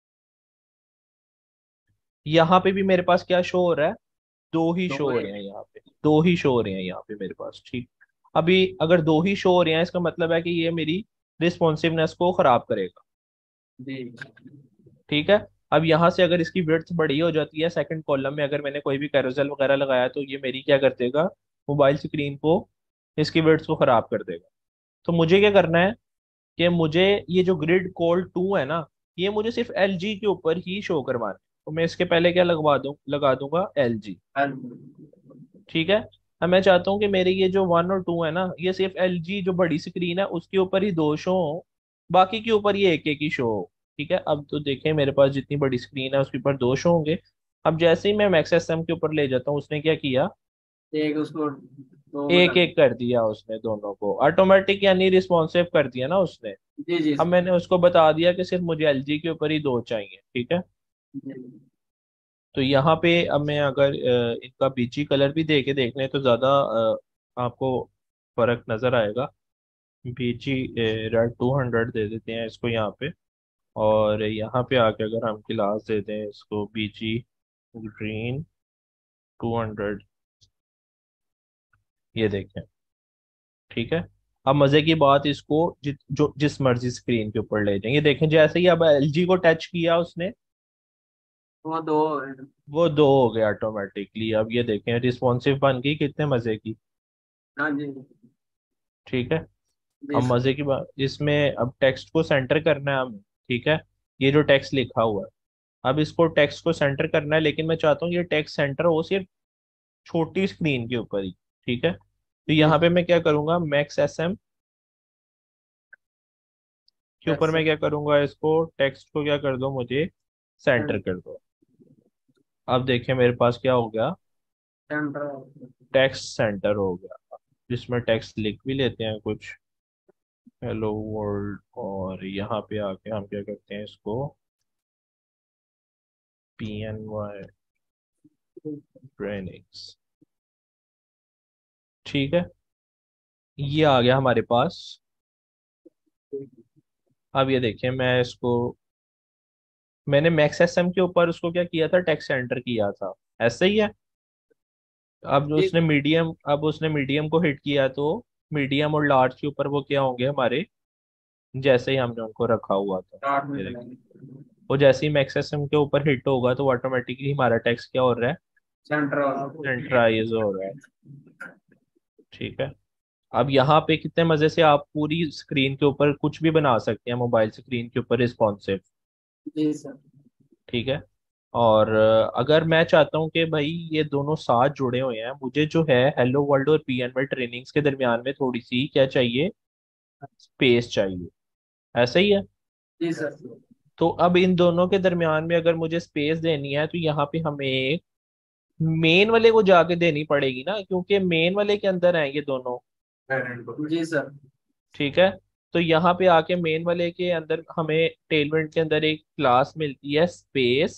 यहाँ पे भी मेरे पास क्या शो हो रहा है, दो ही तो शो हो वही। रहे हैं यहाँ पे, दो ही शो हो रहे हैं यहाँ पे मेरे पास। ठीक। अभी अगर दो ही शो हो रहे हैं, इसका मतलब है कि ये मेरी रिस्पॉन्सिवनेस को खराब करेगा। जी। ठीक है। अब यहाँ से अगर इसकी विड्थ बड़ी हो जाती है, सेकंड कॉलम में अगर मैंने कोई भी कैरोसेल वगैरह लगाया, तो ये मेरी क्या कर देगा, मोबाइल स्क्रीन को, इसकी विड्थ को खराब कर देगा। तो मुझे क्या करना है, कि मुझे ये जो ग्रिड कॉल 2 है ना, ये मुझे सिर्फ एलजी के ऊपर ही शो करवाना है। तो मैं इसके पहले क्या लगा दूंगा, एलजी। ठीक है। अब मैं चाहता हूँ कि मेरे ये जो 1 और 2 है ना, ये सिर्फ एलजी जो बड़ी स्क्रीन है उसके ऊपर ही दो शो हो, बाकी के ऊपर ये एक एक ही शो हो। ठीक है। अब तो देखें मेरे पास जितनी बड़ी स्क्रीन है उसके ऊपर दो शो होंगे। अब जैसे ही मैं मैक्स एसएम के ऊपर ले जाता हूँ, उसने क्या किया, एक उसको दो में एक कर एक कर दिया उसने, दोनों को ऑटोमेटिक यानी रिस्पॉन्सिव कर दिया ना उसने। दी। जी अब जी मैंने उसको बता दिया कि सिर्फ मुझे एलजी के ऊपर ही दो चाहिए। ठीक है। जी। तो यहाँ पे अब मैं अगर इनका बीजी कलर भी दे के देख लें, तो ज़्यादा आपको फर्क नज़र आएगा। बीजी रेड 200 दे देते हैं इसको यहाँ पे, और यहाँ पे आके अगर हम गिलास दे दें इसको बीजी ग्रीन 200, ये देखें। ठीक है। अब मजे की बात, इसको जिस मर्जी स्क्रीन के ऊपर ले जाएंगे, देखें जैसे ही अब एलजी को टच किया उसने, वो दो। वो दो हो गया ऑटोमेटिकली। अब ये देखें रिस्पॉन्सिव बन गई, कितने मजे की। हाँ जी। ठीक है। जी अब सर। मजे की बात इसमें, अब टेक्स्ट को सेंटर करना है हमें, ठीक है। ये जो टेक्स्ट लिखा हुआ है, अब इसको टेक्स्ट को सेंटर करना है, लेकिन मैं चाहता हूँ ये टेक्स्ट सेंटर हो सिर्फ छोटी स्क्रीन के ऊपर ही, ठीक है। तो जी यहाँ पे सर। मैं क्या करूंगा, मैक्स एस एम के ऊपर टेक्स्ट मैं क्या करूंगा, इसको टेक्स्ट को क्या कर दो, मुझे सेंटर कर दो। अब देखिए मेरे पास क्या हो गया, सेंटर। टेक्स्ट सेंटर हो गया। जिसमें टेक्स्ट लिख भी लेते हैं कुछ, हेलो वर्ल्ड, और यहाँ पे आके हम क्या करते हैं इसको PNY ट्रेनिंग्स, ठीक है। ये आ गया हमारे पास। अब ये देखिए मैं इसको, मैंने मैक्स एस एम के ऊपर उसको क्या किया था, टेक्स्ट सेंटर किया था, ऐसा ही है। ठीक। अब उसने मीडियम को हिट किया, तो मीडियम और लार्ज के ऊपर वो क्या होंगे हमारे, जैसे ही हमने उनको रखा हुआ था। स्टार्ट में ये देखिए, चलेंगे। वो जैसे ही मैक्स एस एम के ऊपर हिट होगा तो ऑटोमेटिकली हमारा टेक्स्ट क्या हो रहा है, सेंटर वाला। सेंटराइज हो रहा है, ठीक है। अब यहाँ पे कितने मजे से आप पूरी स्क्रीन के ऊपर कुछ भी बना सकते हैं, मोबाइल स्क्रीन के ऊपर रिस्पॉन्सिव, जी सर। ठीक है। और अगर मैं चाहता हूँ कि भाई ये दोनों साथ जुड़े हुए हैं, मुझे जो है हेलो वर्ल्ड और PNB ट्रेनिंग्स के दरमियान में थोड़ी सी क्या चाहिए, स्पेस चाहिए, ऐसा ही है। जी सर। तो अब इन दोनों के दरमियान में अगर मुझे स्पेस देनी है, तो यहाँ पे हमें एक मेन वाले को जाके देनी पड़ेगी ना, क्योंकि मेन वाले के अंदर हैं ये दोनों, जी सर। ठीक है। तो यहाँ पे आके मेन वाले के अंदर हमें टेलमेंट के अंदर एक क्लास मिलती है स्पेस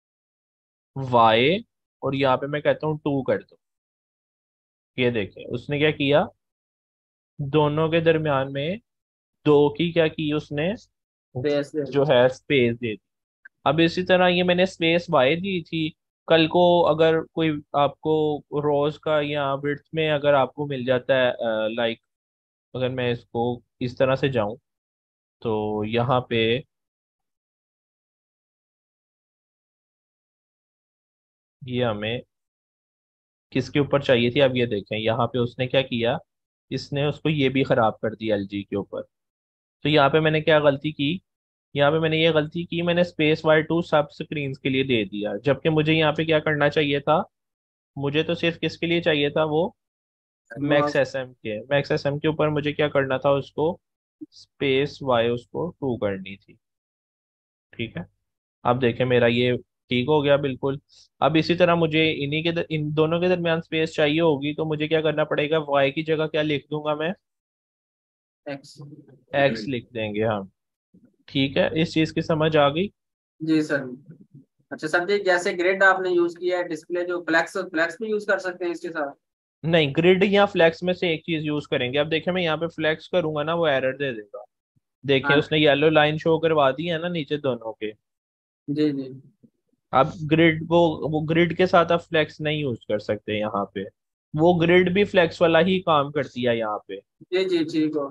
वाई, और यहाँ पे मैं कहता हूँ 2 कर दो। ये देखें उसने क्या किया, दोनों के दरमियान में 2 की क्या की उसने, बेस दे जो है स्पेस दे दी। अब इसी तरह ये मैंने स्पेस वाई दी थी, कल को अगर कोई आपको रोज का या विड्थ में अगर आपको मिल जाता है, लाइक अगर मैं इसको इस तरह से जाऊं, तो यहाँ पे ये हमें किसके ऊपर चाहिए थी, अब ये देखें यहाँ पे उसने क्या किया, इसने उसको ये भी खराब कर दिया LG के ऊपर। तो यहाँ पे मैंने क्या गलती की, यहाँ पे मैंने ये गलती की, मैंने स्पेस Y2 सब स्क्रीन के लिए दे दिया, जबकि मुझे यहाँ पे क्या करना चाहिए था, मुझे तो सिर्फ किसके लिए चाहिए था वो, मैक्स एस एम के ऊपर मुझे क्या करना था, उसको स्पेस वाई उसको 2 करनी थी, ठीक है। अब देखें मेरा ये ठीक हो गया बिल्कुल। अब इसी तरह मुझे इन दोनों के दरमियान स्पेस चाहिए होगी, तो मुझे क्या करना पड़ेगा, वाई की जगह क्या लिख दूंगा मैं, एक्स। एक्स लिख देंगे हम, ठीक है। इस चीज की समझ आ गई। जी सर। अच्छा सर जी, जैसे ग्रिड आपने यूज किया है, डिस्प्ले जो फ्लैक्स फ्लैक्स भी यूज कर सकते हैं इसके साथ। नहीं, ग्रिड या फ्लेक्स में से एक चीज यूज करेंगे। अब देखिए मैं यहाँ पे फ्लेक्स करूंगा ना, वो एरर दे देगा। देखिए हाँ। उसने येलो लाइन शो करवा दी है ना नीचे दोनों के। जी जी। अब ग्रिड वो ग्रिड के साथ आप फ्लेक्स नहीं यूज कर सकते यहाँ पे, वो ग्रिड भी फ्लेक्स वाला ही काम करती है यहाँ पे, जी जी ठीक हो।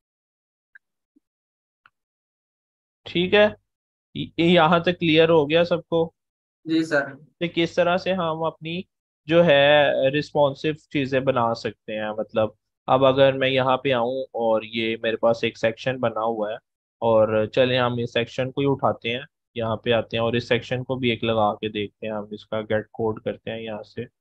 ठीक है। यहाँ तक क्लियर हो गया सबको, जी सर। कि किस तरह से हम अपनी जो है रिस्पॉन्सिव चीजें बना सकते हैं, मतलब अब अगर मैं यहाँ पे आऊँ और ये मेरे पास एक सेक्शन बना हुआ है, और चले हम इस सेक्शन को ही उठाते हैं, यहाँ पे आते हैं और इस सेक्शन को भी एक लगा के देखते हैं, हम इसका गेट कोड करते हैं यहाँ से।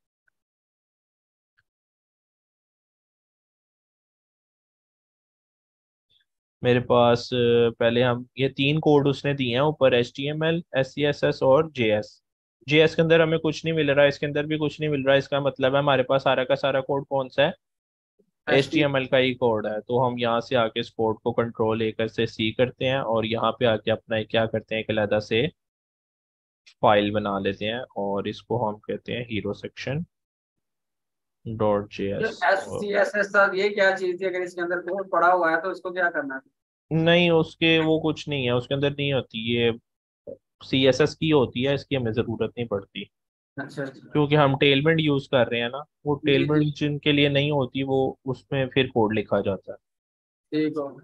मेरे पास पहले हम ये 3 कोड उसने दिए हैं ऊपर, HTML SCSS और JS के अंदर हमें कुछ नहीं मिल रहा है, इसके अंदर भी कुछ नहीं मिल रहा है, इसका मतलब है हमारे पास सारा का सारा कोड कौन सा है, एस टी। HTML का ही कोड है। तो हम यहाँ से आके इस कोड को कंट्रोल A से C करते हैं, और यहाँ पे आके अपना एक क्या करते हैं, एक अलग से फाइल बना लेते हैं, और इसको हम कहते हैं हीरो सेक्शन डॉट जे जो S. S C S S sir, ये क्या चीज थी? अगर इसके अंदर कोड पड़ा हुआ है तो इसको क्या करना है? नहीं, उसके वो कुछ नहीं है, उसके अंदर नहीं होती ये, CSS की होती है, इसकी हमें जरूरत नहीं पड़ती, अच्छा अच्छा। क्योंकि हम टेलमेंट यूज कर रहे हैं ना, वो जी जी टेलमेंट जिनके लिए नहीं होती वो उसमें फिर कोड लिखा जाता है। ठीक हो।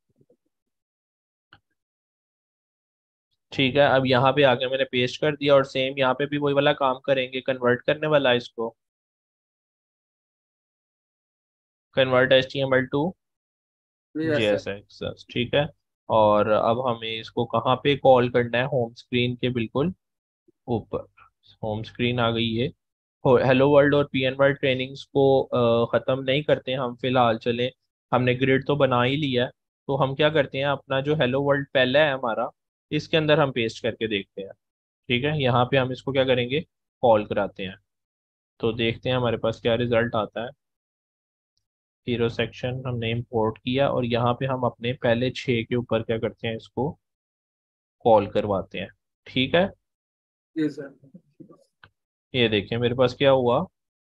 ठीक है, अब यहाँ पे आके मैंने पेस्ट कर दिया, और सेम यहाँ पे भी वही वाला काम करेंगे, कन्वर्ट करने वाला है इसको, convert HTML to yes sir. JSX, ठीक है। और अब हमें इसको कहाँ पे कॉल करना है? होम स्क्रीन के बिल्कुल ऊपर। होम स्क्रीन आ गई है। हेलो वर्ल्ड और PNY ट्रेनिंग्स को ख़त्म नहीं करते हैं हम फिलहाल, चलें। हमने ग्रिड तो बना ही लिया है। तो हम क्या करते हैं, अपना जो हेलो वर्ल्ड पहला है हमारा, इसके अंदर हम पेस्ट करके देखते हैं। ठीक है, यहाँ पे हम इसको क्या करेंगे, कॉल कराते हैं। तो देखते हैं हमारे पास क्या रिजल्ट आता है। हीरो सेक्शन हमने इंपोर्ट किया और यहाँ पे हम अपने पहले 6 के ऊपर क्या करते हैं, इसको कॉल करवाते हैं। ठीक है, जी सर। ये देखें मेरे पास क्या हुआ,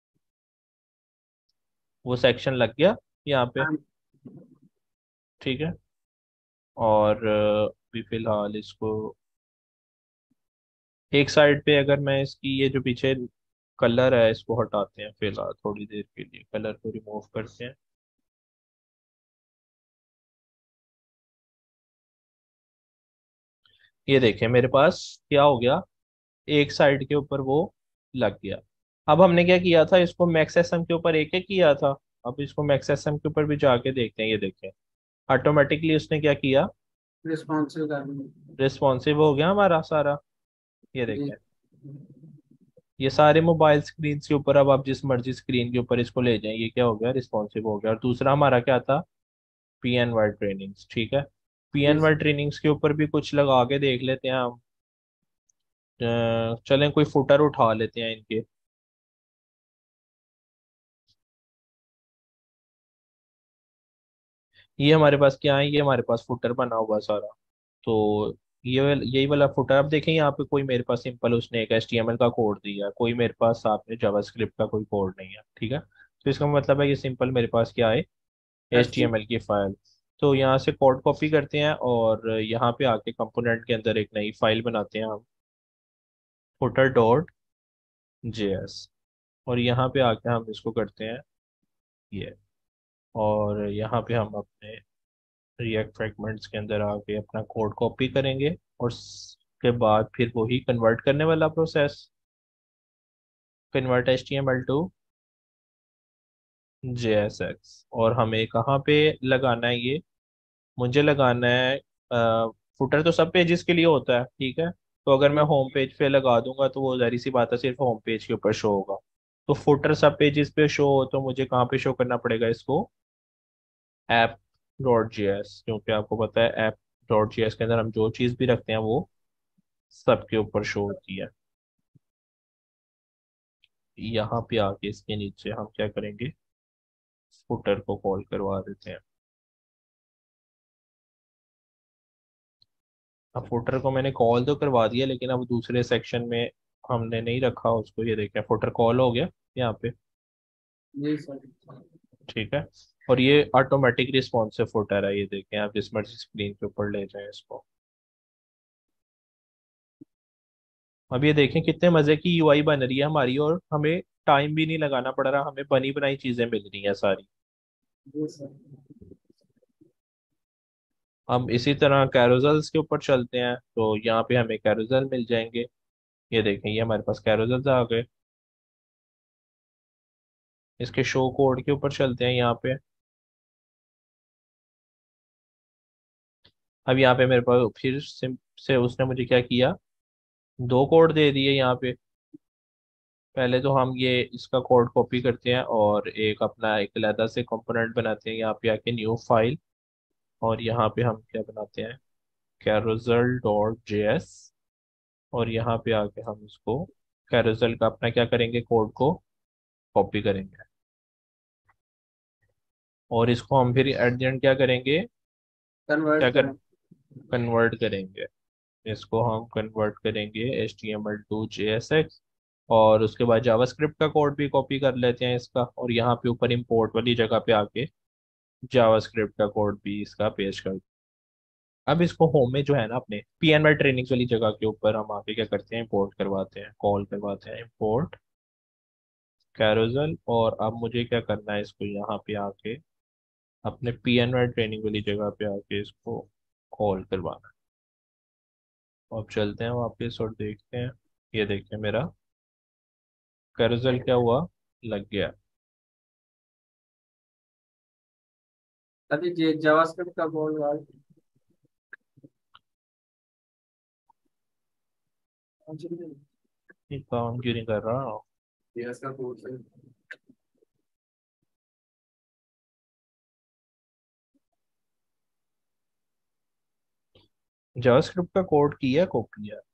वो सेक्शन लग गया यहाँ पे। हाँ। ठीक है, और अभी फिलहाल इसको एक साइड पे, अगर मैं इसकी ये जो पीछे कलर है इसको हटाते हैं फिलहाल, थोड़ी देर के लिए कलर को रिमूव करते हैं। ये देखें मेरे पास क्या हो गया, एक साइड के ऊपर वो लग गया। अब हमने क्या किया था, इसको मैक्स एसएम के ऊपर एक एक किया था। अब इसको मैक्स एसएम के ऊपर भी जाके देखते हैं। ये देखें ऑटोमेटिकली उसने क्या किया, रिस्पॉन्सिव करनी। रिस्पॉन्सिव हो गया हमारा सारा। ये जी। देखें, ये सारे मोबाइल स्क्रीन के ऊपर, अब आप जिस मर्जी स्क्रीन के ऊपर इसको ले जाएं, ये क्या हो गया, रिस्पॉन्सिव हो गया। और दूसरा हमारा क्या था, PNY ट्रेनिंग्स। ठीक है, जी PNY सर। ट्रेनिंग्स के ऊपर भी कुछ लगा के देख लेते हैं हम। चलें कोई फुटर उठा लेते हैं इनके। ये हमारे पास क्या है, ये हमारे पास फुटर बना हुआ है सारा। तो यही वाला फुटर, अब देखें यहाँ पे कोई मेरे पास सिंपल उसने एक HTML का कोड दिया है, कोई मेरे पास आपने जावास्क्रिप्ट का कोई कोड नहीं है। ठीक है, तो इसका मतलब है कि सिंपल मेरे पास क्या है, एचटी। HTML की फाइल। तो यहाँ से कोड कॉपी करते हैं और यहाँ पे आके कंपोनेंट के अंदर एक नई फाइल बनाते हैं हम, footer.js। और यहाँ पे आके हम इसको करते हैं ये, और यहाँ पे हम अपने रिएक्ट फ्रैगमेंट्स के अंदर आके अपना कोड कॉपी करेंगे और उसके बाद फिर वही कन्वर्ट करने वाला process, convert HTML to JSX। और हमें कहाँ पे लगाना है ये, मुझे लगाना है, फुटर तो सब पेजेस के लिए होता है। ठीक है, तो अगर मैं होम पेज पे लगा दूंगा तो वो जाहिर सी बात है सिर्फ होम पेज के ऊपर शो होगा। तो फुटर सब पेजेस पे शो हो तो मुझे कहाँ पे शो करना पड़ेगा इसको, app.js, क्योंकि आपको पता है app.js के अंदर हम जो चीज़ भी रखते हैं वो सबके ऊपर शो होती है। यहाँ पे आके इसके नीचे हम क्या करेंगे, फुटर को कॉल करवा देते हैं। अब फुटर को मैंने कॉल तो करवा दिया, लेकिन अब दूसरे सेक्शन में हमने नहीं रखा उसको। ये देखें फुटर कॉल हो गया यहाँ पे। जी सर। ठीक है, और ये ऑटोमेटिक रिस्पॉन्सिव फुटर है। ये देखें, आप जिस मर्जी स्क्रीन के ऊपर ले जाएं इसको। अब ये देखें कितने मजे की UI बन रही है हमारी, और हमें टाइम भी नहीं लगाना पड़ रहा, हमें बनी बनाई चीजें मिल रही हैं सारी। जी सर। हम इसी तरह कैरोजल्स के ऊपर चलते हैं, तो यहाँ पे हमें कैरोजल मिल जाएंगे। ये देखें, ये हमारे पास कैरोजल्स आ गए। इसके शो कोड के ऊपर चलते हैं यहाँ पे। अब यहाँ पे मेरे पास फिर सिम से उसने मुझे क्या किया, दो कोड दे दिए यहाँ पे। पहले तो हम ये इसका कोड कॉपी करते हैं और एक अपना एक अलग से कंपोनेंट बनाते हैं, यहाँ पे आके न्यू फाइल। और यहाँ पे हम क्या बनाते हैं, carousel.js। और यहाँ पे आके हम इसको कैरोसेल का अपना क्या करेंगे, कोड को कॉपी करेंगे। और इसको हम फिर एट द एंड क्या करेंगे, कन्वर्ट क्या कर करें। कन्वर्ट करेंगे। इसको हम कन्वर्ट करेंगे HTML टू JSX। और उसके बाद जावास्क्रिप्ट का कोड भी कॉपी कर लेते हैं इसका, और यहाँ पे ऊपर इंपोर्ट वाली जगह पे आके जावास्क्रिप्ट का कोड भी इसका पेश कर। अब इसको होम में जो है ना, अपने PNY ट्रेनिंग्स वाली जगह के ऊपर हम आके क्या करते हैं, इंपोर्ट करवाते हैं, कॉल करवाते हैं इंपोर्ट कैरोजल। और अब मुझे क्या करना है, इसको यहाँ पे आके अपने PNY ट्रेनिंग वाली जगह पे आके इसको कॉल करवाना है। अब चलते हैं वापस और देखते हैं। ये देखिए मेरा कैरोसेल क्या हुआ, लग गया। अभी जावास्क्रिप्ट का बोल रहा है। ये काम क्यों नहीं कर रहा? यस का कोर्स है। जावास्क्रिप्ट का कोड किया कॉपी है?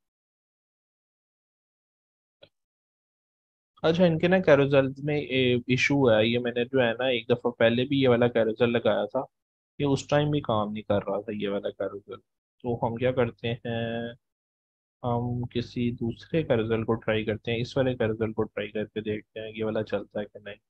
अच्छा, इनके ना कैरोसेल में इशू है। ये मैंने जो है ना एक दफा पहले भी ये वाला कैरोसेल लगाया था। ये उस टाइम भी काम नहीं कर रहा था ये वाला कैरोसेल। तो हम क्या करते हैं, हम किसी दूसरे कैरोसेल को ट्राई करते हैं। इस वाले कैरोसेल को ट्राई करके देखते हैं ये वाला चलता है कि नहीं।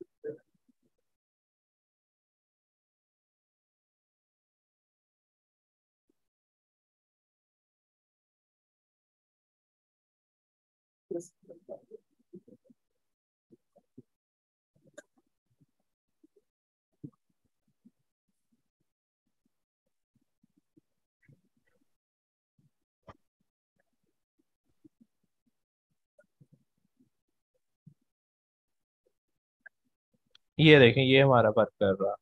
ये देखें, ये हमारा वर्क कर रहा है।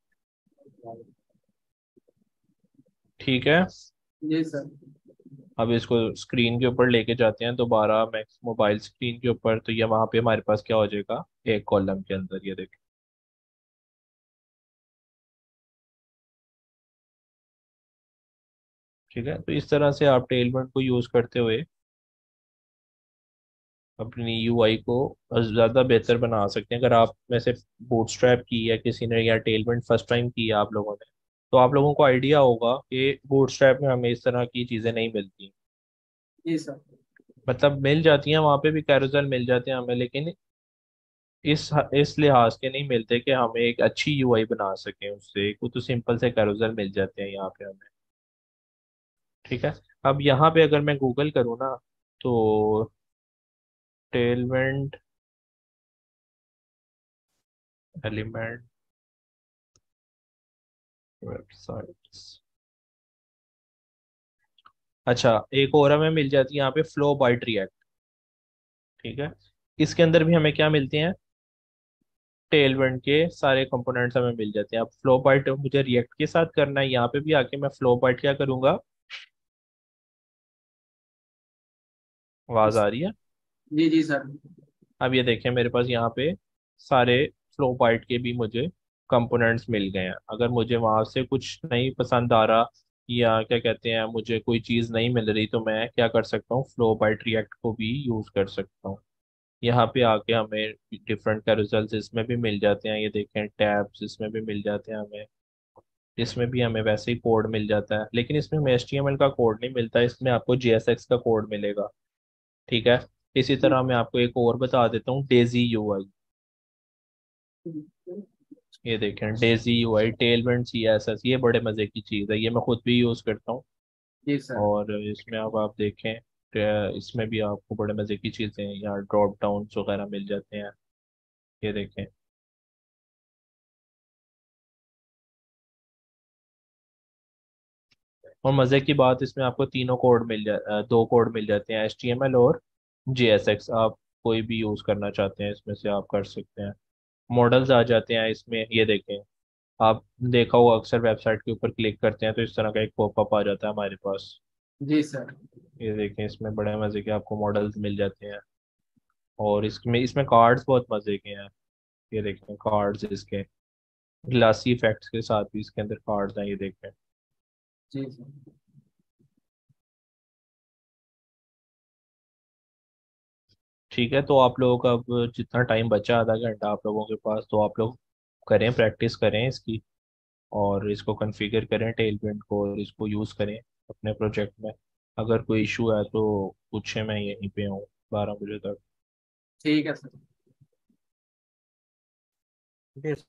ठीक है। जी सर। अब इसको स्क्रीन के ऊपर लेके जाते हैं दोबारा, मैक्स मोबाइल स्क्रीन के ऊपर। तो ये वहां पे हमारे पास क्या हो जाएगा, एक कॉलम के अंदर, ये देखें। ठीक है, तो इस तरह से आप टेलमेंट को यूज करते हुए अपनी यूआई को ज़्यादा बेहतर बना सकते हैं। अगर आप में से बूटस्ट्रैप की है किसी ने, या टेलमेंट फर्स्ट टाइम की है आप लोगों ने, तो आप लोगों को आइडिया होगा कि बूटस्ट्रैप में हमें इस तरह की चीज़ें नहीं मिलती। जी सर। मतलब मिल जाती हैं, वहाँ पे भी कैरोसेल मिल जाते हैं हमें, लेकिन इस लिहाज के नहीं मिलते कि हमें एक अच्छी यूआई बना सकें उससे। वो तो सिंपल से कैरोसेल मिल जाते हैं यहाँ पे हमें। ठीक है। अब यहाँ पे अगर मैं गूगल करूँ ना, तो टेलमेंट एलिमेंट वेबसाइट्स। अच्छा, एक और हमें मिल जाती है यहाँ पे, फ्लो बाइट रिएक्ट। ठीक है। इसके अंदर भी हमें क्या मिलते हैं, टेलविंड के सारे कंपोनेंट्स हमें मिल जाते हैं। अब फ्लो बाइट मुझे रिएक्ट के साथ करना है, यहाँ पे भी आके मैं फ्लो बाइट क्या करूंगा। आवाज आ रही है? जी जी सर। अब ये देखें, मेरे पास यहाँ पे सारे फ्लो बाइट के भी मुझे कंपोनेंट्स मिल गए हैं। अगर मुझे वहां से कुछ नहीं पसंद आ रहा, या क्या कहते हैं, मुझे कोई चीज़ नहीं मिल रही, तो मैं क्या कर सकता हूँ, फ्लो बाइट रिएक्ट को भी यूज़ कर सकता हूँ। यहाँ पे आके हमें डिफरेंट का रिजल्ट इसमें भी मिल जाते हैं। ये देखें, टैब्स इसमें भी मिल जाते हैं हमें। इसमें भी हमें वैसे ही कोड मिल जाता है, लेकिन इसमें हमें HTML का कोड नहीं मिलता, इसमें आपको JSX का कोड मिलेगा। ठीक है। इसी तरह मैं आपको एक और बता देता हूँ, डेजी यूआई। ये देखें, डेजी यूआई टेलविंड CSS, ये बड़े मज़े की चीज़ है, ये मैं खुद भी यूज़ करता हूँ। जी सर। और इसमें अब आप देखें, इसमें भी आपको बड़े मज़े की चीज़ें, यहाँ ड्रॉप डाउन वगैरह मिल जाते हैं। ये देखें। और मज़े की बात, इसमें आपको तीनों कोड दो कोड मिल जाते हैं, HTML और JSX। आप कोई भी यूज़ करना चाहते हैं इसमें से आप कर सकते हैं। मॉडल्स आ जाते हैं इसमें, ये देखें। आप देखा होगा, अक्सर वेबसाइट के ऊपर क्लिक करते हैं तो इस तरह का एक पॉपअप आ जाता है हमारे पास। जी सर। ये देखें, इसमें बड़े मज़े के आपको मॉडल्स मिल जाते हैं। और इसमें इसमें कार्ड्स बहुत मज़े के हैं। ये देखें, कार्ड्स इसके ग्लासी इफेक्ट्स के साथ भी इसके अंदर कार्ड्स हैं, ये देखें। जी सर। ठीक है, तो आप लोग अब जितना टाइम बचा, आधा घंटा आप लोगों के पास, तो आप लोग करें, प्रैक्टिस करें इसकी, और इसको कॉन्फ़िगर करें टेलविंड को, और इसको यूज़ करें अपने प्रोजेक्ट में। अगर कोई इशू है तो पूछें, मैं यहीं पे हूँ 12 बजे तक। ठीक है सर। ठीक है।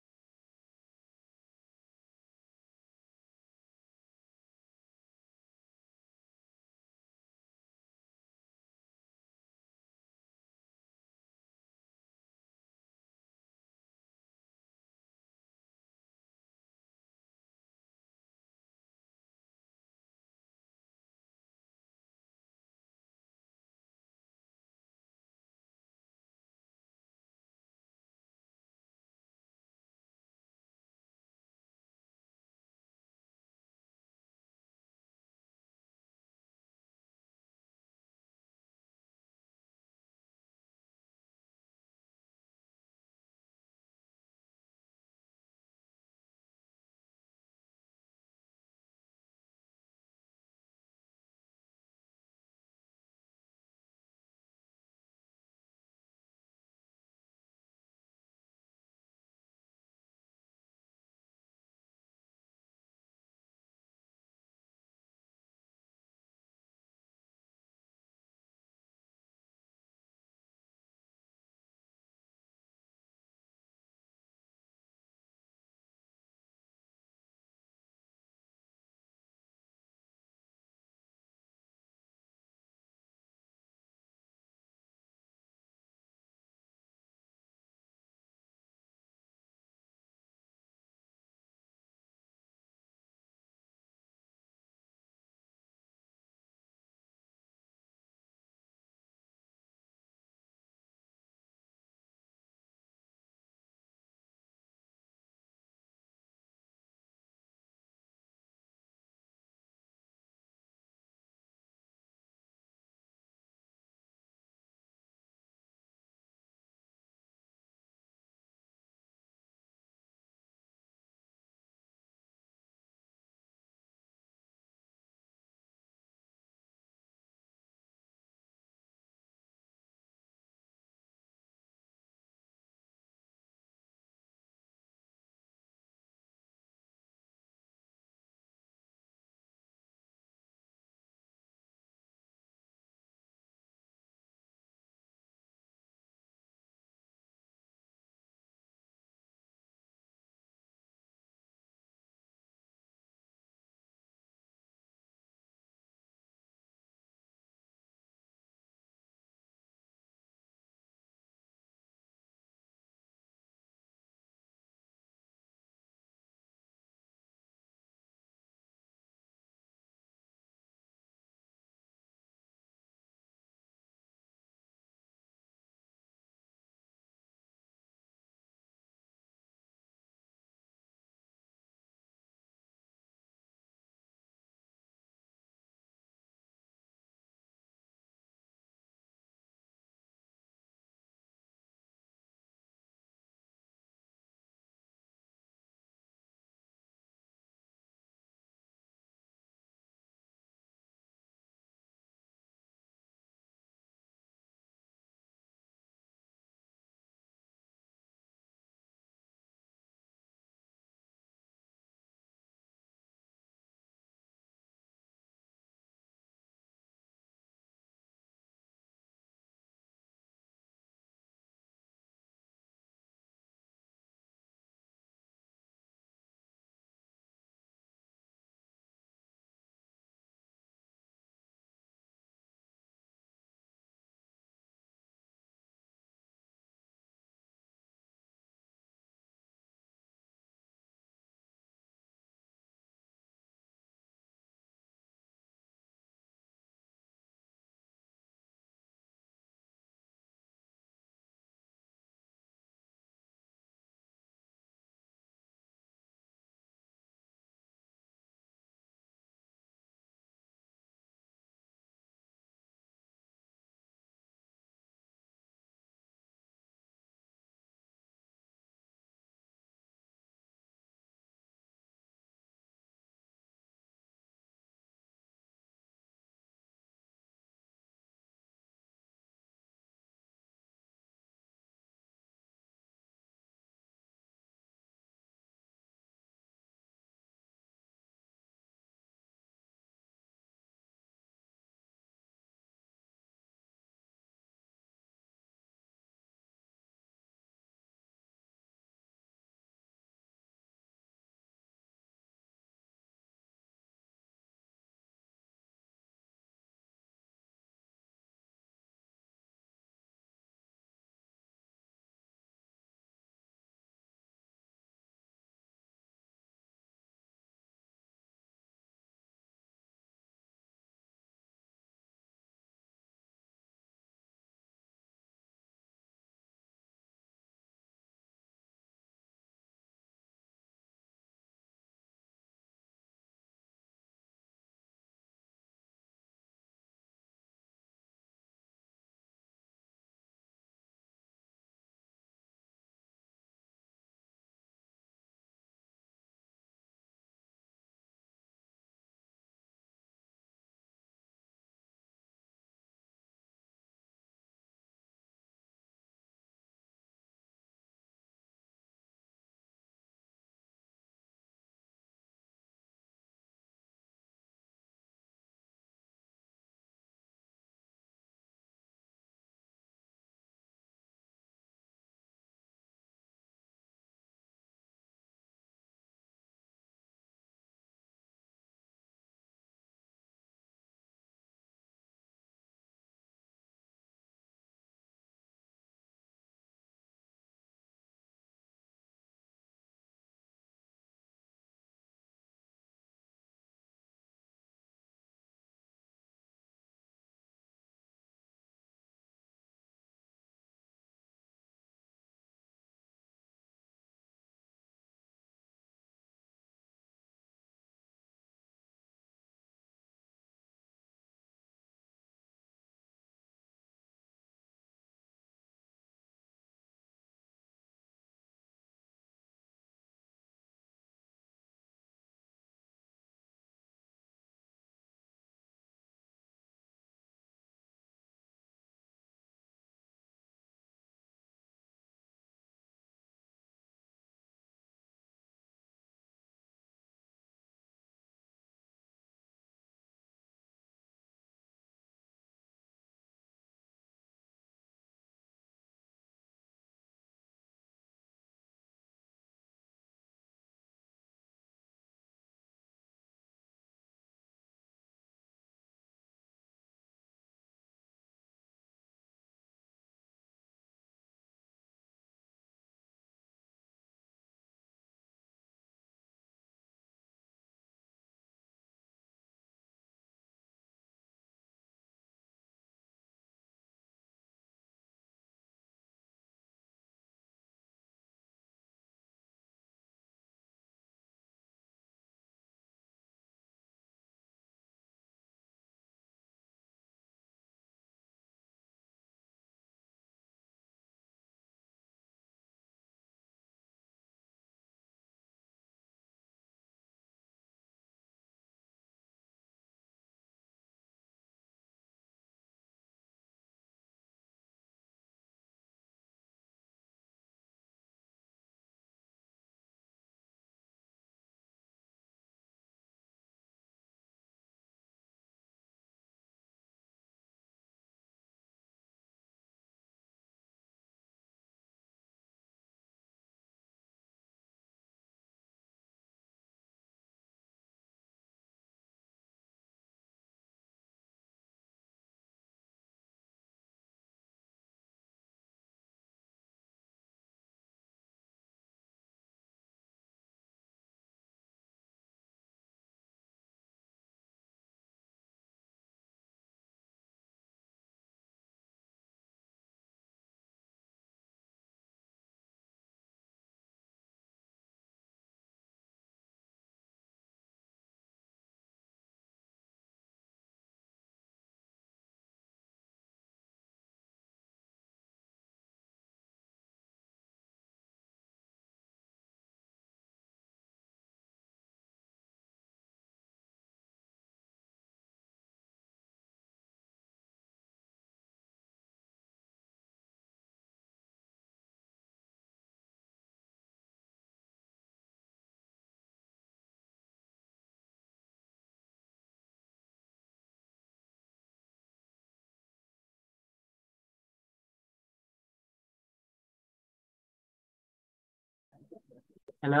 हेलो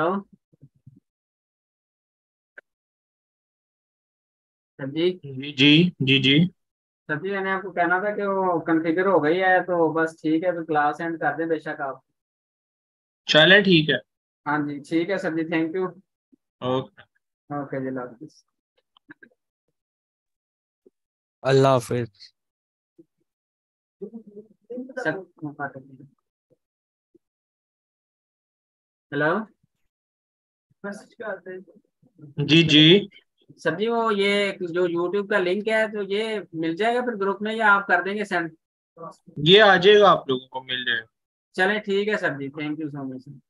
सर जी। जी जी जी जी। सर जी मैंने आपको कहना था कि वो कॉन्फ़िगर हो गई है, तो बस ठीक है, तो क्लास एंड कर दें बेशक आप। चलें ठीक है। हाँ जी ठीक है सर जी, थैंक यू। ओके। ओके जी, अल्लाह हाफिज़। अल्लाह हाफिज। सर हेलो जी जी। सर जी, वो ये जो यूट्यूब का लिंक है तो ये मिल जाएगा फिर ग्रुप में, या आप कर देंगे सेंड? ये आ जाएगा, आप लोगों को मिल जाएगा। चलें ठीक है सर जी, थैंक यू सो मच।